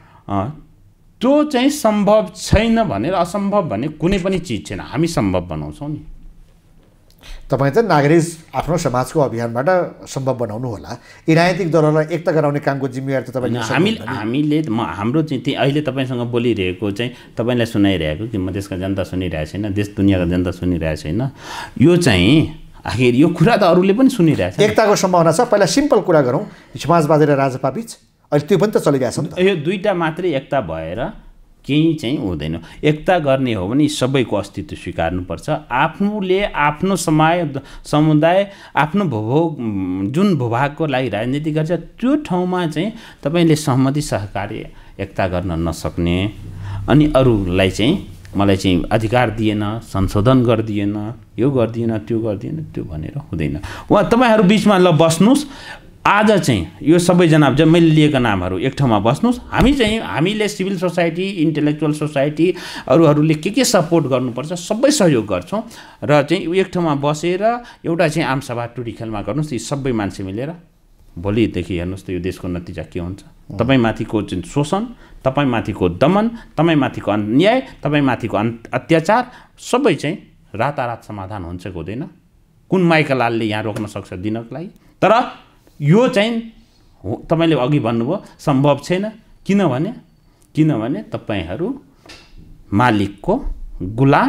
त्यो चाहिँ सम्भव छैन भनेर असम्भव भन्ने कुनै पनि चिज छैन, हामी सम्भव बनाउँछौँ नि। तपाईँ त नागरिक आफ्नो समाजको अभियानबाट सम्भव बनाउनु होला। यी राजनीतिक दलहरूलाई एकता गराउने कामको जिम्मेवारी त तपाईँले हामी हामीले म हाम्रो चाहिँ त्यही अहिले तपाईँसँग बोलिरहेको चाहिँ तपाईँलाई सुनाइरहेको कि मधेसका जनता सुनिरहेको छैन, देश दुनियाँका जनता सुनिरहेको छैन, यो चाहिँ आखिर यो कुरा त अरूले पनि सुनिरहेको छ। एकताको सम्भावना छ। पहिला सिम्पल कुरा गरौँ, समाजवादी र राजपा बिच अहिले त्यो पनि त चलिरहेको छ नि त। यो दुईवटा मात्रै एकता भएर केही चाहिँ हुँदैन। एकता गर्ने हो भने सबैको अस्तित्व स्वीकार्नुपर्छ। आफूले आफ्नो समाज समुदाय आफ्नो भूभाग जुन भूभागको लागि राजनीति गर्छ त्यो ठाउँमा चाहिँ तपाईँले सहमति सहकार्य एकता गर्न नसक्ने अनि अरूलाई चाहिँ मलाई चाहिँ अधिकार दिएन, संशोधन गरिदिएन, यो गरिदिएन, त्यो गरिदिएन, त्यो भनेर हुँदैन। वा तपाईँहरू बिचमा ल बस्नुहोस्, आज चाहिँ यो सबैजना जब मैले लिएका नामहरू एक ठाउँमा बस्नुहोस्, हामी चाहिँ हामीले सिभिल सोसाइटी, इन्टेलेक्चुअल सोसाइटी अरूहरूले के के सपोर्ट गर्नुपर्छ सबै सहयोग गर्छौँ र चाहिँ एक ठाउँमा बसेर एउटा चाहिँ आमसभा टुडी खेलमा गर्नुहोस्। यी सबै मान्छे मिलेर भोलिदेखि हेर्नुहोस् त यो देशको नतिजा के हुन्छ। तपाईँमाथिको चाहिँ शोषण, तपाईँमाथिको दमन, तपाईँमाथिको अन्याय, तपाईँमाथिको अत्याचार सबै चाहिँ रातारात समाधान हुन्छ कि हुँदैन, कुन माइकालालले यहाँ रोक्न सक्छ दिनको लागि। तर यो चाहिँ तपाईँले अघि भन्नुभयो सम्भव छैन। किनभने किनभने तपाईँहरू मालिकको गुलाम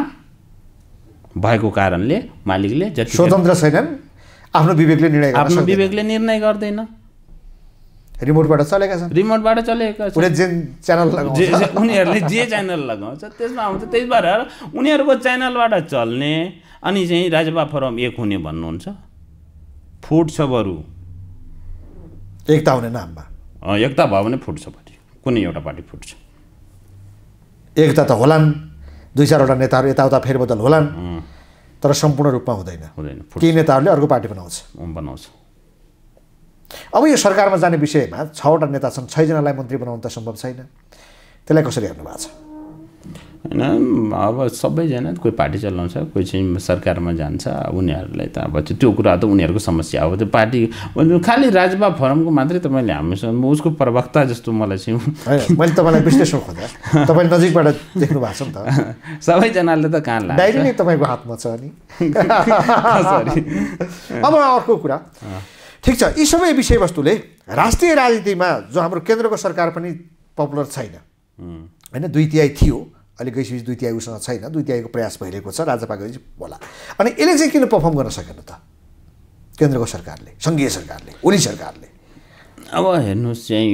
भएको कारणले मालिकले जति स्वतन्त्र छैनन्, आफ्नो विवेकले निर्णय गर्न आफ्नो विवेकले निर्णय गर्दैन। रिमोटबाट चलेका छन्, रिमोटबाट चलेका छन्, उनीहरूले जे च्यानल लगाउँछ उनीहरूले जे च्यानल लगाउँछ त्यसमा आउँछ। त्यही भएर उनीहरूको च्यानलबाट चल्ने अनि चाहिँ राजपा फोरम एक हुने भन्नुहुन्छ, फुट्छ बरु। एकता हुने नाममा एकता भयो भने फुट्छ, पार्टी कुनै एउटा पार्टी फुट्छ। एकता त होलान्, दुई चारवटा नेताहरू यताउता फेरबदल होलान्, तर सम्पूर्ण रूपमा हुँदैन। हुँदैन, केही नेताहरूले अर्को पार्टी बनाउँछ बनाउँछ अब यो सरकारमा जाने विषयमा छवटा नेता छन्, छजनालाई मन्त्री बनाउनु त सम्भव छैन। त्यसलाई कसरी हेर्नु भएको छ? होइन, अब सबैजना कोही पार्टी चलाउँछ, कोही चाहिँ सरकारमा जान्छ, उनीहरूलाई त अब त्यो कुरा त उनीहरूको समस्या हो। त्यो पार्टी खालि राजपा फोरमको मात्रै तपाईँले हामीसँग उसको प्रवक्ता जस्तो मलाई चाहिँ मैले तपाईँलाई विश्लेषण खोजेँ, तपाईँले नजिकबाट देख्नु भएको छ नि त। सबैजनाले त कहाँ लाग्छ, डायरी नै तपाईँको हातमा छ नि। अब अर्को कुरा, ठिक छ, यी सबै विषयवस्तुले राष्ट्रिय राजनीतिमा जो हाम्रो केन्द्रको सरकार पनि पपुलर छैन होइन, दुई तिहाई थियो, अहिले गइसकेपछि दुई तिहाई उसँग छैन, दुई तिहाईको प्रयास भइरहेको छ, राजपा गए होला। अनि यसले चाहिँ किन पर्फर्म गर्न सकेन त केन्द्रको सरकारले, सङ्घीय सरकारले, ओली सरकारले? अब हेर्नुहोस् चाहिँ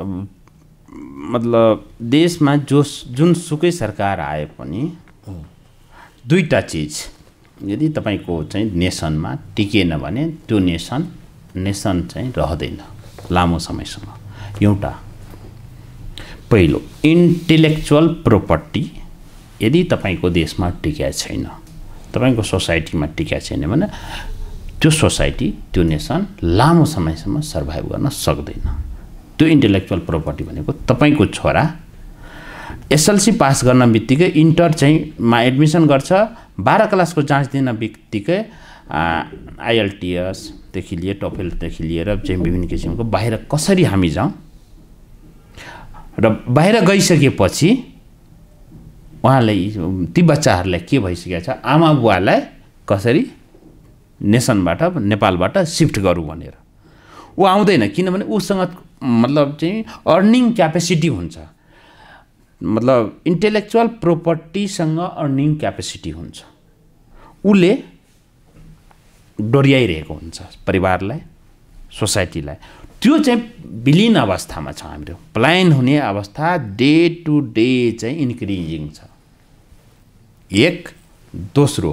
मतलब देशमा जो जुनसुकै सरकार आए पनि दुईवटा चिज यदि तपाईँको चाहिँ नेसनमा टिकेन भने त्यो नेसन नेसन चाहिँ रहँदैन लामो समयसम्म। एउटा पहिलो इन्टेलेक्चुअल प्रोपर्टी यदि तपाईँको देशमा टिकेको छैन, तपाईँको सोसाइटीमा टिकेको छैन भने त्यो सोसाइटी, त्यो नेसन लामो समयसम्म सर्भाइभ गर्न सक्दैन। त्यो इन्टेलेक्चुअल प्रोपर्टी भनेको तपाईँको छोरा एसएलसी पास गर्न बित्तिकै इन्टर चाहिँ मा एडमिसन गर्छ। बाह्र क्लासको जाँच दिन बित्तिकै आइएलटिएसदेखि लिए टोफेलदेखि लिएर चाहिँ विभिन्न किसिमको बाहिर कसरी हामी जाउँ र बाहिर गइसकेपछि उहाँलाई ती बच्चाहरूलाई के भइसकेको छ, आमा बुवालाई कसरी नेसनबाट नेपालबाट सिफ्ट गरौँ भनेर ऊ आउँदैन। किनभने उसँग मतलब चाहिँ अर्निङ क्यापेसिटी हुन्छ, मतलब इन्टेलेक्चुअल प्रोपर्टीसँग अर्निङ क्यापेसिटी हुन्छ। उसले डोर्याइरहेको हुन्छ परिवारलाई, सोसाइटीलाई। त्यो चाहिँ विलीन अवस्थामा छ हाम्रो। पलायन हुने अवस्था डे टु डे चाहिँ इन्क्रिजिङ छ। एक दोस्रो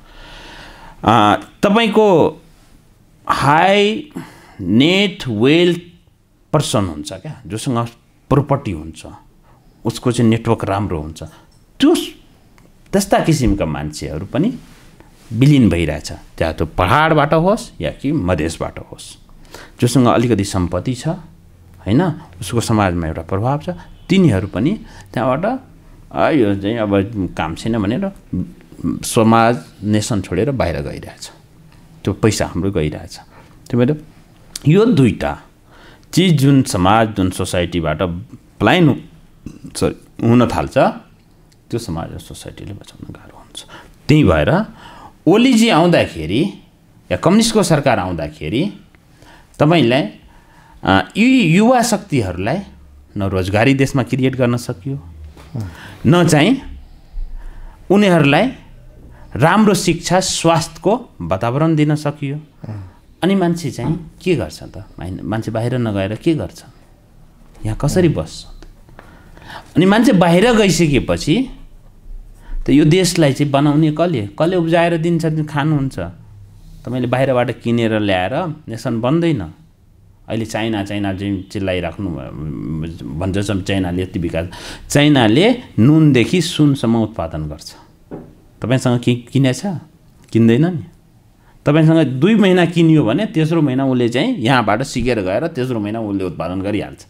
तपाईँको हाई नेट वेल्थ पर्सन हुन्छ क्या, जोसँग प्रोपर्टी हुन्छ, उसको चाहिँ नेटवर्क राम्रो हुन्छ, त्यो त्यस्ता किसिमका मान्छेहरू पनि विलीन भइरहेछ। चाहे त्यो पहाडबाट होस् या कि मधेसबाट होस्, जोसँग अलिकति सम्पत्ति छ होइन, उसको समाजमा एउटा प्रभाव छ, तिनीहरू पनि त्यहाँबाट यो चाहिँ अब काम छैन भनेर समाज नेसन छोडेर बाहिर गइरहेछ। त्यो पैसा हाम्रो गइरहेछ। त्यो भएर यो दुईटा चिज जुन समाज जुन सोसाइटीबाट पलायन सरी हुन थाल्छ, त्यो समाज र सोसाइटीले बचाउन गाह्रो हुन्छ। त्यही भएर ओलीजी आउँदाखेरि या कम्युनिस्टको सरकार आउँदाखेरि तपाईँलाई यी युवा शक्तिहरूलाई न रोजगारी देशमा क्रिएट गर्न सकियो, न चाहिँ उनीहरूलाई राम्रो शिक्षा स्वास्थ्यको वातावरण दिन सकियो। अनि मान्छे चाहिँ के गर्छ त? मान्छे बाहिर नगएर के गर्छ? यहाँ कसरी बस्छ? अनि मान्छे बाहिर गइसकेपछि त यो देशलाई चाहिँ बनाउने कसले कसले उब्जाएर दिन्छ, खानुहुन्छ। तपाईँले बाहिरबाट किनेर ल्याएर नेसन बन्दैन। अहिले चाइना चाइना चाहिँ चिल्लाइराख्नु भन्छ, चाइनाले यति विकास, चाइनाले नुनदेखि सुनसम्म उत्पादन गर्छ। तपाईँसँग के किनेछ? किन्दैन नि। तपाईँसँग दुई महिना किनियो भने तेस्रो महिना उसले चाहिँ यहाँबाट सिकेर गएर तेस्रो महिना उसले उत्पादन गरिहाल्छ।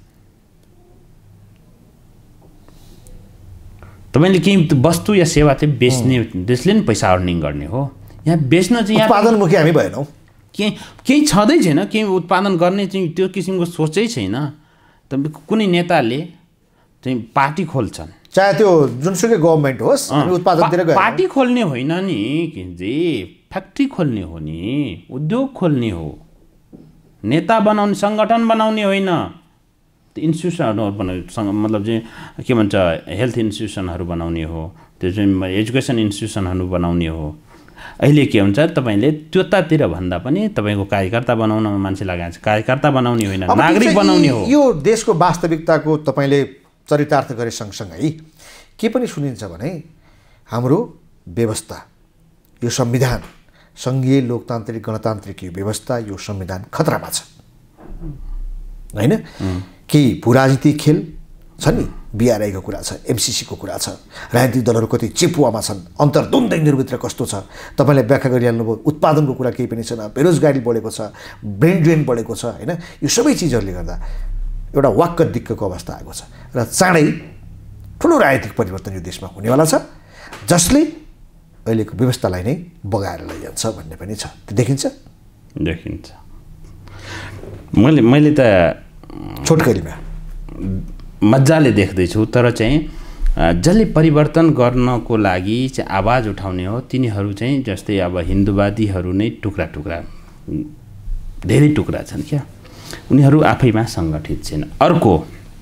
तपाईँले केही वस्तु या सेवा चाहिँ बेच्ने देशले नि पैसा अर्निङ गर्ने हो। यहाँ बेच्न चाहिँ उत्पादनमुखी हामी भएनौँ। केही केही छँदै छैन, केही उत्पादन गर्ने चाहिँ त्यो किसिमको सोचै छैन। तपाईँ कुनै नेताले चाहिँ पार्टी खोल्छन्, चाहे त्यो जुनसुकै गभर्मेन्ट होस्, उत्पादनतिर गएर पार्टी खोल्ने होइन नि किन्जी, फ्याक्ट्री खोल्ने हो नि, उद्योग खोल्ने हो। नेता बनाउने, सङ्गठन बनाउने होइन। इन्स्टिट्युसनहरू बनाउने, मतलब चाहिँ के भन्छ हेल्थ इन्स्टिट्युसनहरू बनाउने हो, त्यो चाहिँ एजुकेसन इन्स्टिट्युसनहरू बनाउने हो। अहिले के हुन्छ, तपाईँले त्योतातिर भन्दा पनि तपाईँको कार्यकर्ता बनाउनमा मान्छे लगाएको छ। कार्यकर्ता बनाउने होइन, नागरिक बनाउने हो। यो देशको वास्तविकताको तपाईँले चरितार्थ गरे सँगसँगै के पनि सुनिन्छ भने हाम्रो व्यवस्था, यो संविधान, सङ्घीय लोकतान्त्रिक गणतान्त्रिक यो व्यवस्था, यो संविधान खतरामा छ होइन। केही भूराजनीतिक खेल छ नि, बिआरआईको कुरा छ, एमसिसीको कुरा छ, राजनीतिक दलहरू कति चेपुवामा छन्, अन्तर्द्वन्द यिनीहरूभित्र कस्तो छ तपाईँले व्याख्या गरिहाल्नुभयो। उत्पादनको कुरा केही पनि छैन, बेरोजगारी बढेको छ, ब्रेन ड्रेन बढेको छ होइन। यो सबै चिजहरूले गर्दा एउटा वाक्क दिक्कको अवस्था आएको छ र चाँडै ठुलो राजनीतिक परिवर्तन यो देशमा हुनेवाला छ, जसले अहिलेको व्यवस्थालाई नै बगाएर लैजान्छ भन्ने पनि छ। त्यो देखिन्छ देखिन्छ। मैले मैले त छोटकरीमा मजाले देख्दैछु, तर चाहिँ जसले परिवर्तन गर्नको लागि चाहिँ आवाज उठाउने हो तिनीहरू चाहिँ जस्तै अब हिन्दूवादीहरू नै टुक्रा टुक्रा धेरै टुक्रा छन् क्या, उनीहरू आफैमा सङ्गठित छैन। अर्को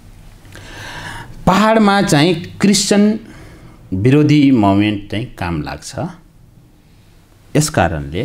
पहाडमा चाहिँ क्रिस्चियन विरोधी मुभमेन्ट चाहिँ काम लाग्छ। यस कारणले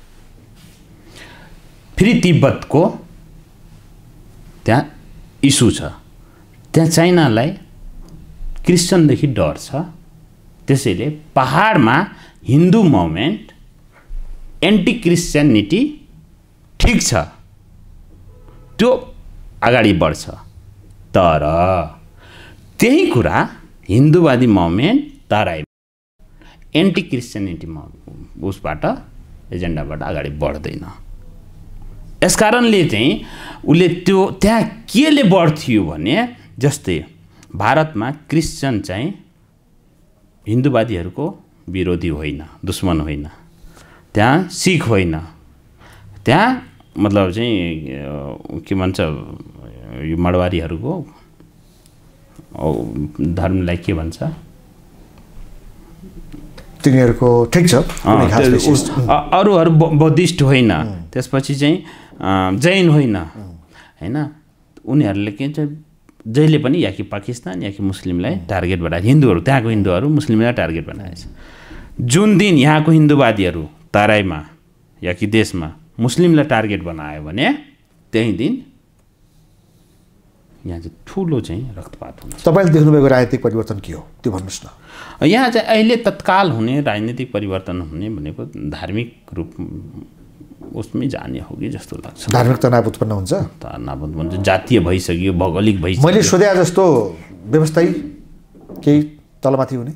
फेरि तिब्बतको त्यहाँ इस्यु छ, त्यहाँ चाइनालाई क्रिस्चियनदेखि डर छ। त्यसैले पहाडमा हिन्दू मुभमेन्ट एन्टी क्रिस्चियनिटी ठिक छ, त्यो अगाडि बढ्छ। तर त्यही कुरा हिन्दूवादी मुभमेन्ट तराई एन्टी क्रिस्चियनिटी उसबाट एजेन्डाबाट अगाडि बढ्दैन। यस कारणले चाहिँ उसले त्यो त्यहाँ केले बढ्थ्यो भने जस्तै भारतमा क्रिश्चियन चाहिँ हिन्दूवादीहरूको विरोधी होइन, दुश्मन होइन। त्यहाँ सिख होइन, त्यहाँ मतलब चाहिँ के भन्छ यो मडवारीहरूको धर्मलाई के भन्छ तिनीहरूको ठिक छ। अरूहरू बौद्धिस्ट होइन, त्यसपछि चाहिँ जैन होइन होइन। उनीहरूले के चाहिँ जहिले पनि या कि पाकिस्तान या कि मुस्लिमलाई टार्गेट बनाए, हिन्दूहरू त्यहाँको हिन्दूहरू मुस्लिमलाई टार्गेट बनाएछ। जुन दिन यहाँको हिन्दूवादीहरू तराईमा या कि देशमा मुस्लिमलाई टार्गेट बनायो भने त्यही दिन यहाँ चाहिँ ठुलो चाहिँ रक्तपात हुन्छ। तपाईँले देख्नुभएको राजनीतिक परिवर्तन के हो त्यो भन्नुहोस् न। यहाँ चाहिँ अहिले तत्काल हुने राजनीतिक परिवर्तन हुने भनेको धार्मिक रूप उसमै जाने हो कि जस्तो लाग्छ। धार्मिक तनाव उत्पन्न हुन्छ, तनाव उत्पन्न हुन्छ, जातीय भइसक्यो, भौगोलिक भइसक्यो। मैले सोधे जस्तो व्यवस्था केही तलमाथि हुने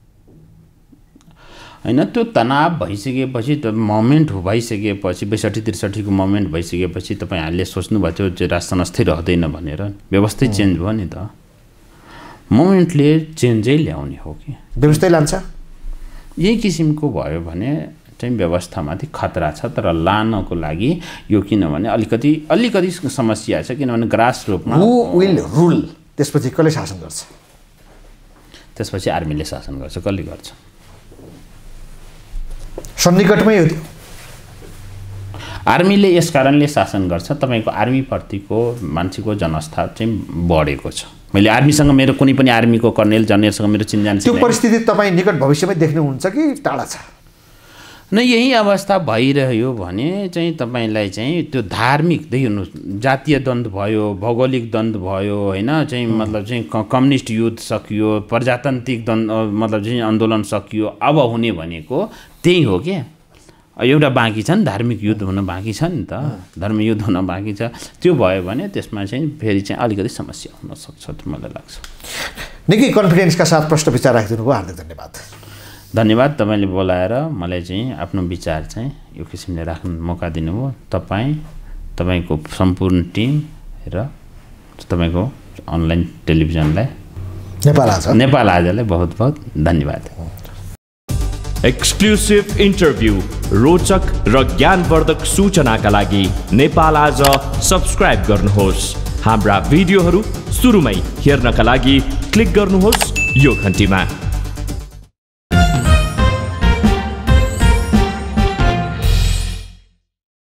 होइन। त्यो तनाव भइसकेपछि त मोमेन्ट भइसकेपछि बैसठी त्रिसठीको मोमेन्ट भइसकेपछि तपाईँहरूले सोच्नुभएको थियो चाहिँ राष्ट्र अस्थिर रहँदैन भनेर, व्यवस्था चेन्ज भयो नि त। मोमेन्टले चेन्जै ल्याउने हो कि व्यवस्था लान्छ। यही किसिमको भयो भने चाहिँ व्यवस्थामाथि खतरा छ। तर लानको लागि यो किनभने अलिकति अलिकति समस्या छ, किनभने ग्रास रूपमा हु विल रुल, त्यसपछि कसले शासन गर्छ? त्यसपछि आर्मीले शासन गर्छ। कसले गर्छ? सन्निकटमै हो त्यो। आर्मीले यस कारणले शासन गर्छ, तपाईँको आर्मीप्रतिको मान्छेको जनस्था चाहिँ बढेको छ। मैले आर्मीसँग मेरो कुनै पनि आर्मीको कर्नेल जनरलसँग मेरो चिनजान छ। त्यो परिस्थिति तपाईँ निकट भविष्यमै देख्नुहुन्छ कि टाढा छ? न यही अवस्था भइरह्यो भने चाहिँ तपाईँलाई चाहिँ त्यो धार्मिक देख्नु जातीय द्वन्द्व भयो, भौगोलिक द्वन्द्व भयो होइन, चाहिँ मतलब चाहिँ कम्युनिस्ट युद्ध सकियो, प्रजातान्त्रिक द्वन्द्व मतलब चाहिँ आन्दोलन सकियो। अब हुने भनेको त्यही हो क्या। एउटा बाँकी छ नि, धार्मिक युद्ध हुन बाँकी छ नि त, धर्म युद्ध हुन बाँकी छ। त्यो भयो भने त्यसमा चाहिँ फेरि चाहिँ अलिकति समस्या हुनसक्छ मलाई लाग्छ। निकै कन्फिडेन्सका साथ प्रश्न विचार राखिदिनु भयो, हार्दिक धन्यवाद। धन्यवाद तपाईँले बोलाएर मलाई चाहिँ आफ्नो विचार चाहिँ यो किसिमले राख्नु मौका दिनुभयो। तपाईँ, तपाईँको सम्पूर्ण टिम र तपाईँको अनलाइन टेलिभिजनलाई, नेपाल आज नेपाल आजलाई बहुत बहुत धन्यवाद। एक्सक्लुसिभ इन्टरभ्यू, रोचक र ज्ञानवर्धक सूचनाका लागि नेपाल आज सब्स्क्राइब गर्नुहोस्। हाम्रा भिडियोहरू सुरुमै हेर्नका लागि क्लिक गर्नुहोस् यो घन्टीमा।